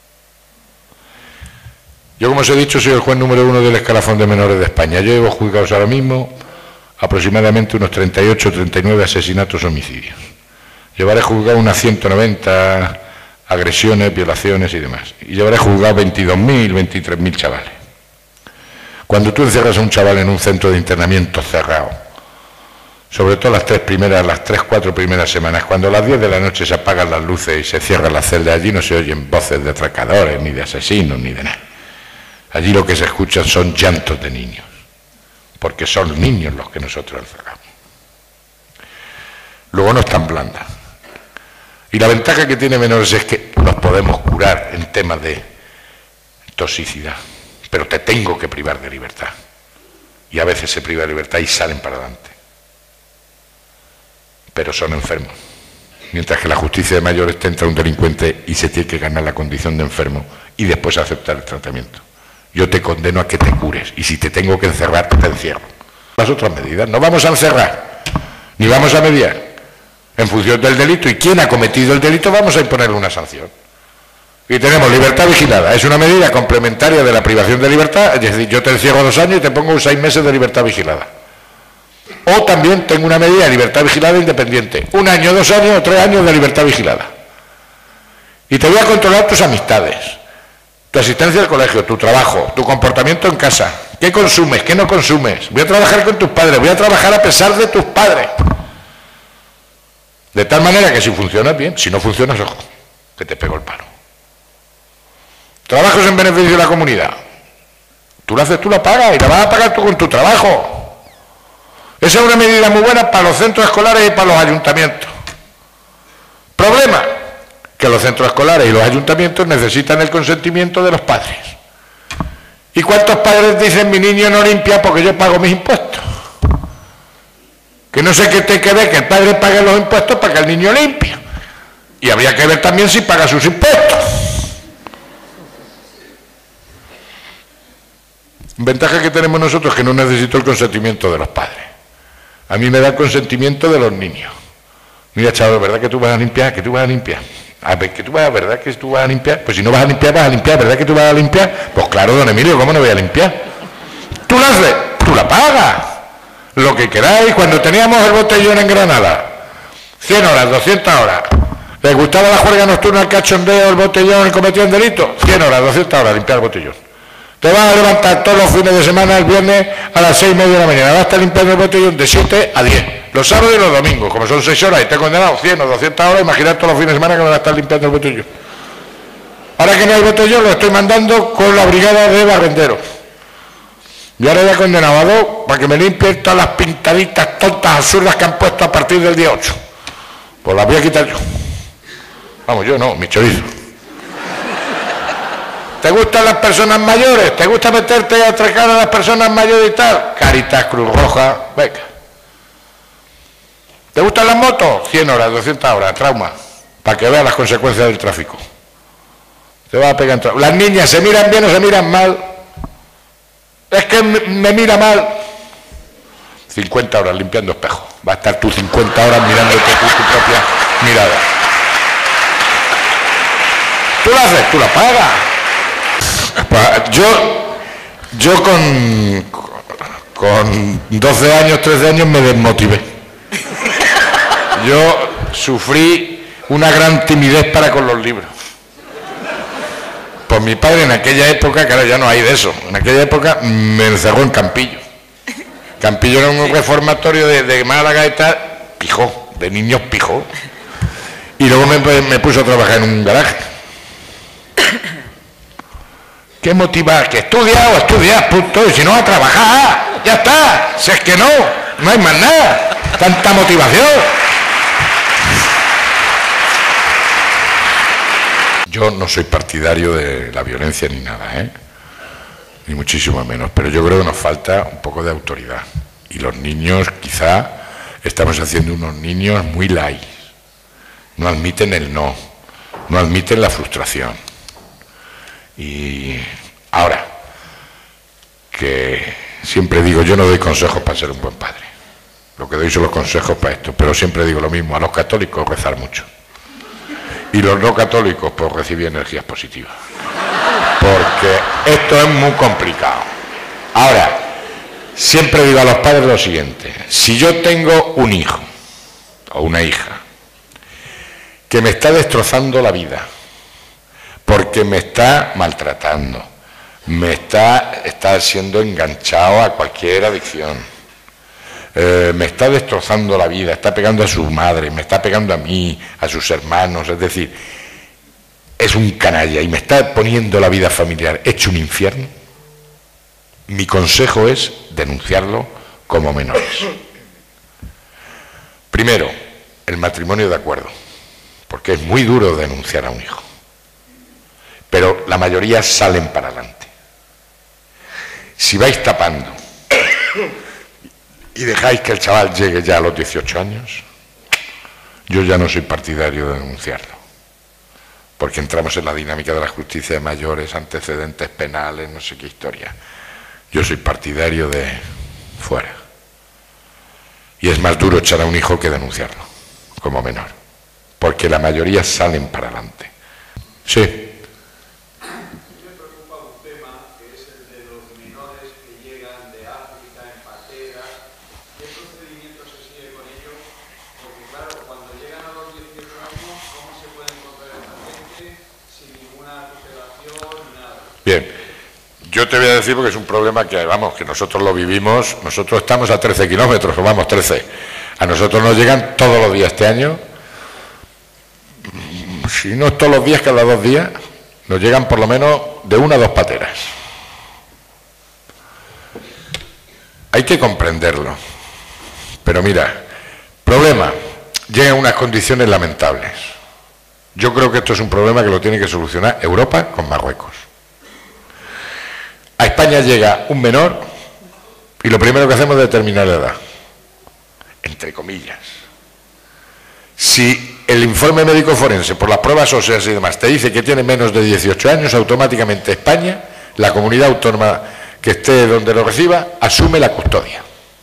Yo, como os he dicho, soy el juez número uno del escalafón de menores de España. Yo llevo juzgados ahora mismo aproximadamente unos treinta y ocho, treinta y nueve asesinatos, homicidios. Llevaré juzgado unas ciento noventa agresiones, violaciones y demás. Y llevaré juzgado veintidós mil, veintitrés mil chavales. Cuando tú encierras a un chaval en un centro de internamiento cerrado, sobre todo las tres primeras, las tres, cuatro primeras semanas, cuando a las diez de la noche se apagan las luces y se cierran las celdas, allí no se oyen voces de atracadores, ni de asesinos, ni de nada. Allí lo que se escuchan son llantos de niños, porque son niños los que nosotros encerramos. Luego no están blandas. Y la ventaja que tiene menores es que los podemos curar en temas de toxicidad, pero te tengo que privar de libertad. Y a veces se priva de libertad y salen para adelante. Pero son enfermos. Mientras que la justicia de mayores te entra un delincuente y se tiene que ganar la condición de enfermo y después aceptar el tratamiento. Yo te condeno a que te cures y si te tengo que encerrar, te encierro. Las otras medidas, no vamos a encerrar, ni vamos a mediar. En función del delito y quién ha cometido el delito, vamos a imponerle una sanción. Y tenemos libertad vigilada, es una medida complementaria de la privación de libertad, es decir, yo te encierro dos años y te pongo seis meses de libertad vigilada. O también tengo una medida de libertad vigilada independiente, un año, dos años o tres años de libertad vigilada. Y te voy a controlar tus amistades, tu asistencia al colegio, tu trabajo, tu comportamiento en casa, qué consumes, qué no consumes. Voy a trabajar con tus padres, voy a trabajar a pesar de tus padres. De tal manera que si funcionas bien, si no funcionas, ojo, que te pego el palo. Trabajos en beneficio de la comunidad. Tú lo haces, tú la pagas y la vas a pagar tú con tu trabajo. Esa es una medida muy buena para los centros escolares y para los ayuntamientos. Problema, que los centros escolares y los ayuntamientos necesitan el consentimiento de los padres. ¿Y cuántos padres dicen mi niño no limpia porque yo pago mis impuestos? Que no sé qué te que ver que el padre pague los impuestos para que el niño limpie. Y habría que ver también si paga sus impuestos. Ventaja que tenemos nosotros es que no necesito el consentimiento de los padres. A mí me da el consentimiento de los niños. Mira, chaval, ¿verdad que tú vas a limpiar? ¿Que tú vas a limpiar? A ver, ¿que tú vas, verdad que tú vas a limpiar? Pues si no vas a limpiar, vas a limpiar, ¿verdad que tú vas a limpiar? Pues claro, don Emilio, ¿cómo no voy a limpiar? Tú la haces, tú la pagas. Lo que queráis. Cuando teníamos el botellón en Granada, cien horas, doscientas horas, ¿les gustaba la juerga nocturna, el cachondeo, el botellón, y cometían delito? cien horas, doscientas horas, limpiar el botellón. Te vas a levantar todos los fines de semana, el viernes, a las seis y media de la mañana, vas a estar limpiando el botellón de siete a diez, los sábados y los domingos, como son seis horas y te he condenado cien o doscientas horas, imaginad todos los fines de semana que me vas a estar limpiando el botellón. Ahora que no hay botellón, lo estoy mandando con la brigada de barrenderos. Y ahora ya he condenado a dos para que me limpien todas las pintaditas tontas, absurdas que han puesto a partir del día ocho. Pues las voy a quitar yo. Vamos, yo no, mi chorizo. ¿Te gustan las personas mayores? ¿Te gusta meterte a atracar a las personas mayores y tal? Caritas, Cruz Roja, venga. ¿Te gustan las motos? cien horas, doscientas horas, trauma, para que veas las consecuencias del tráfico. Te vas a pegar en trauma. Las niñas, ¿se miran bien o se miran mal? Es que me mira mal. cincuenta horas limpiando espejos. Va a estar tú cincuenta horas mirándote tú tu propia mirada. Tú la haces, tú la pagas. Yo, yo con, con doce años, trece años me desmotivé. Yo sufrí una gran timidez para con los libros. Pues mi padre en aquella época, claro, ya no hay de eso, en aquella época me encerró en Campillo. Campillo era un reformatorio de, de Málaga y tal, pijó, de niños pijó. Y luego me, me puso a trabajar en un garaje. ¿Qué motiva? Que estudia o estudias, punto, y si no, a trabajar, ya está. Si es que no, no hay más nada, tanta motivación. Yo no soy partidario de la violencia ni nada, ¿eh? Ni muchísimo menos, pero yo creo que nos falta un poco de autoridad. Y los niños, quizá, estamos haciendo unos niños muy light. No admiten el no, no admiten la frustración. Y ahora, que siempre digo, yo no doy consejos para ser un buen padre. Lo que doy son los consejos para esto, pero siempre digo lo mismo, a los católicos rezar mucho. Y los no católicos, pues recibir energías positivas. Porque esto es muy complicado. Ahora, siempre digo a los padres lo siguiente: si yo tengo un hijo o una hija que me está destrozando la vida, porque me está maltratando, me está, está siendo enganchado a cualquier adicción, eh, me está destrozando la vida, está pegando a su madre, me está pegando a mí, a sus hermanos, es decir, es un canalla y me está poniendo la vida familiar hecho un infierno, mi consejo es denunciarlo como menores. Primero, el matrimonio de acuerdo, porque es muy duro denunciar a un hijo, pero la mayoría salen para adelante. Si vais tapando y dejáis que el chaval llegue ya a los dieciocho años, yo ya no soy partidario de denunciarlo, porque entramos en la dinámica de la justicia de mayores, antecedentes penales, no sé qué historia. Yo soy partidario de fuera. Y es más duro echar a un hijo que denunciarlo, como menor, porque la mayoría salen para adelante. Sí. Bien, yo te voy a decir porque es un problema que, vamos, que nosotros lo vivimos, nosotros estamos a trece kilómetros, o vamos, trece. A nosotros nos llegan todos los días este año, si no todos los días, cada dos días, nos llegan por lo menos de una a dos pateras. Hay que comprenderlo. Pero mira, problema, llegan unas condiciones lamentables. Yo creo que esto es un problema que lo tiene que solucionar Europa con Marruecos. A España llega un menor y lo primero que hacemos es determinar la edad, entre comillas. Si el informe médico forense por las pruebas óseas y demás te dice que tiene menos de dieciocho años, automáticamente España, la comunidad autónoma que esté donde lo reciba, asume la custodia.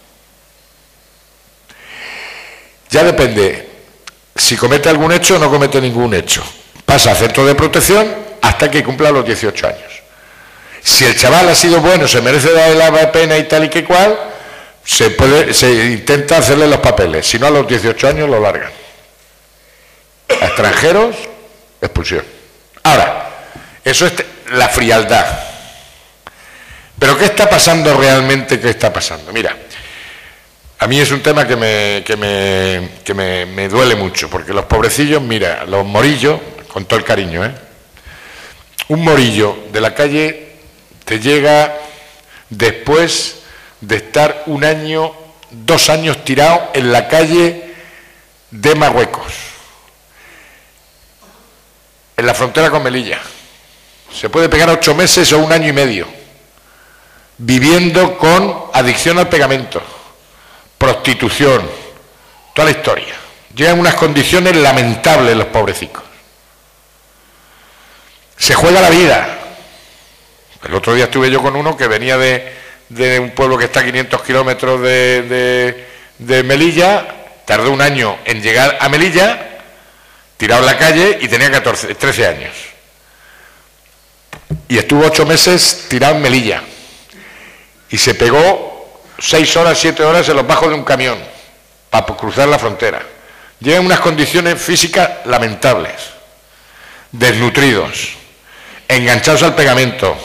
Ya depende si comete algún hecho o no comete ningún hecho. Pasa a centro de protección hasta que cumpla los dieciocho años. Si el chaval ha sido bueno, se merece dar la pena y tal y que cual, se, puede, se intenta hacerle los papeles. Si no, a los dieciocho años lo largan. A extranjeros, expulsión. Ahora, eso es la frialdad. Pero ¿qué está pasando realmente? ¿Qué está pasando? Mira, a mí es un tema que me, que me, que me, me duele mucho, porque los pobrecillos, mira, los morillos, con todo el cariño, ¿eh? Un morillo de la calle te llega después de estar un año, dos años tirado en la calle de Marruecos, en la frontera con Melilla. Se puede pegar ocho meses o un año y medio, viviendo con adicción al pegamento, prostitución, toda la historia. Llegan unas condiciones lamentables los pobrecicos. Se juega la vida. El otro día estuve yo con uno que venía de, de un pueblo que está a quinientos kilómetros de, de, de Melilla, tardó un año en llegar a Melilla, tirado en la calle y tenía catorce, trece años. Y estuvo ocho meses tirado en Melilla. Y se pegó seis horas, siete horas en los bajos de un camión para cruzar la frontera. Llegan unas condiciones físicas lamentables, desnutridos, enganchados al pegamento,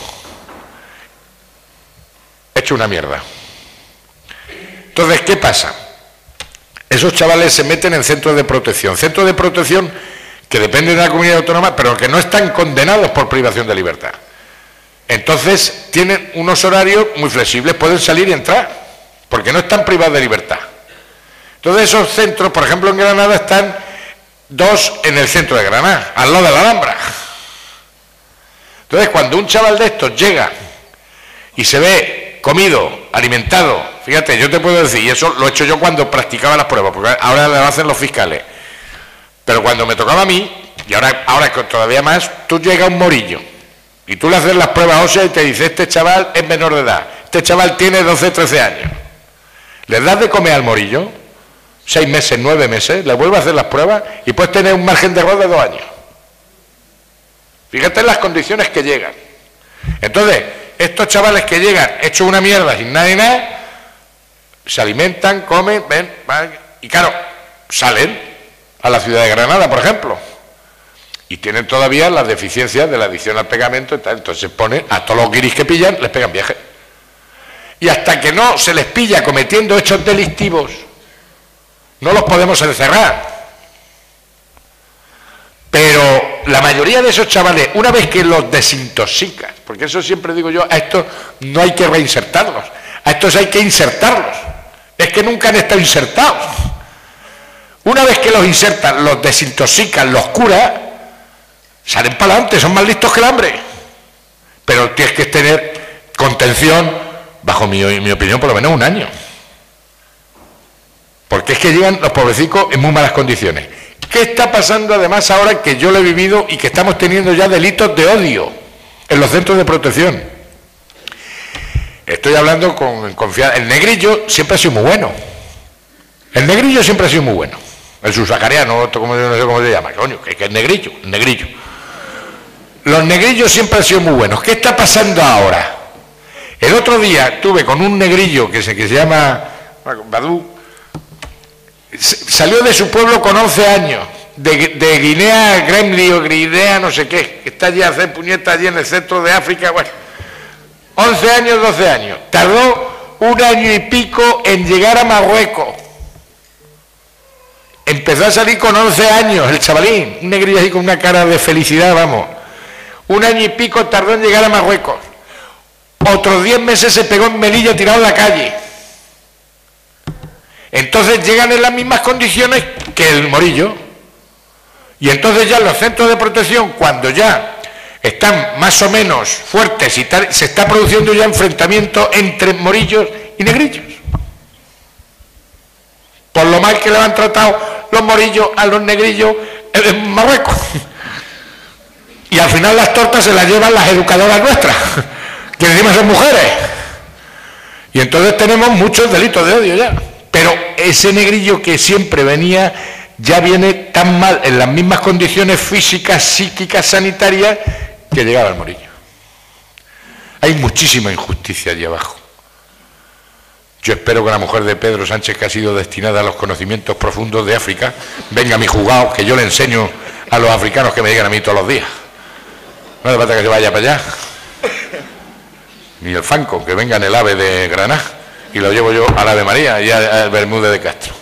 hecho una mierda. Entonces, ¿qué pasa? Esos chavales se meten en centros de protección, centros de protección que dependen de la comunidad autónoma, pero que no están condenados por privación de libertad. Entonces, tienen unos horarios muy flexibles, pueden salir y entrar, porque no están privados de libertad. Entonces, esos centros, por ejemplo, en Granada, están dos en el centro de Granada, al lado de la Alhambra. Entonces, cuando un chaval de estos llega y se ve comido, alimentado, fíjate, yo te puedo decir, y eso lo he hecho yo cuando practicaba las pruebas, porque ahora lo hacen los fiscales, pero cuando me tocaba a mí, y ahora, ahora todavía más, tú llegas a un morillo, y tú le haces las pruebas óseas y te dice, este chaval es menor de edad, este chaval tiene doce, trece años, le das de comer al morillo, seis meses, nueve meses, le vuelves a hacer las pruebas, y puedes tener un margen de error de dos años. Fíjate en las condiciones que llegan. Entonces, estos chavales que llegan hechos una mierda, sin nada y nada, se alimentan, comen, ven, van, y claro, salen a la ciudad de Granada, por ejemplo, y tienen todavía las deficiencias de la adicción al pegamento y tal. Entonces se ponen a todos los guiris que pillan, les pegan viaje. Y hasta que no se les pilla cometiendo hechos delictivos, no los podemos encerrar. Pero la mayoría de esos chavales, una vez que los desintoxicas, porque eso siempre digo yo, a estos no hay que reinsertarlos, a estos hay que insertarlos. Es que nunca han estado insertados. Una vez que los insertan, los desintoxican, los curas, salen para adelante, son más listos que el hambre. Pero tienes que tener contención, bajo mi, mi opinión, por lo menos un año. Porque es que llegan los pobrecicos en muy malas condiciones. ¿Qué está pasando además ahora que yo lo he vivido y que estamos teniendo ya delitos de odio en los centros de protección? Estoy hablando con confianza. El negrillo siempre ha sido muy bueno. El negrillo siempre ha sido muy bueno. El subsahariano, como no sé cómo se llama, coño, que es el negrillo, el negrillo. Los negrillos siempre han sido muy buenos. ¿Qué está pasando ahora? El otro día estuve con un negrillo que se, que se llama Badú. Salió de su pueblo con once años, de, de Guinea Gremli o Guinea no sé qué, que está allí a hacer puñetas allí en el centro de África. Bueno, once años, doce años. Tardó un año y pico en llegar a Marruecos. Empezó a salir con once años el chavalín, un negrillo así con una cara de felicidad, vamos. Un año y pico tardó en llegar a Marruecos. Otros diez meses se pegó en Melilla tirado en la calle. Entonces llegan en las mismas condiciones que el morillo. Y entonces ya en los centros de protección, cuando ya están más o menos fuertes y tal, se está produciendo ya enfrentamiento entre morillos y negrillos. Por lo mal que le han tratado los morillos a los negrillos en Marruecos. Y al final las tortas se las llevan las educadoras nuestras, que encima son mujeres. Y entonces tenemos muchos delitos de odio ya. Pero ese negrillo que siempre venía, ya viene tan mal, en las mismas condiciones físicas, psíquicas, sanitarias, que llegaba al morillo. Hay muchísima injusticia allí abajo. Yo espero que la mujer de Pedro Sánchez, que ha sido destinada a los conocimientos profundos de África, venga a mi juzgado, que yo le enseño a los africanos que me digan a mí todos los días. No hace falta que se vaya para allá. Ni el Fanco, que venga en el AVE de Granada, y lo llevo yo al Ave María y al Bermúdez de Castro.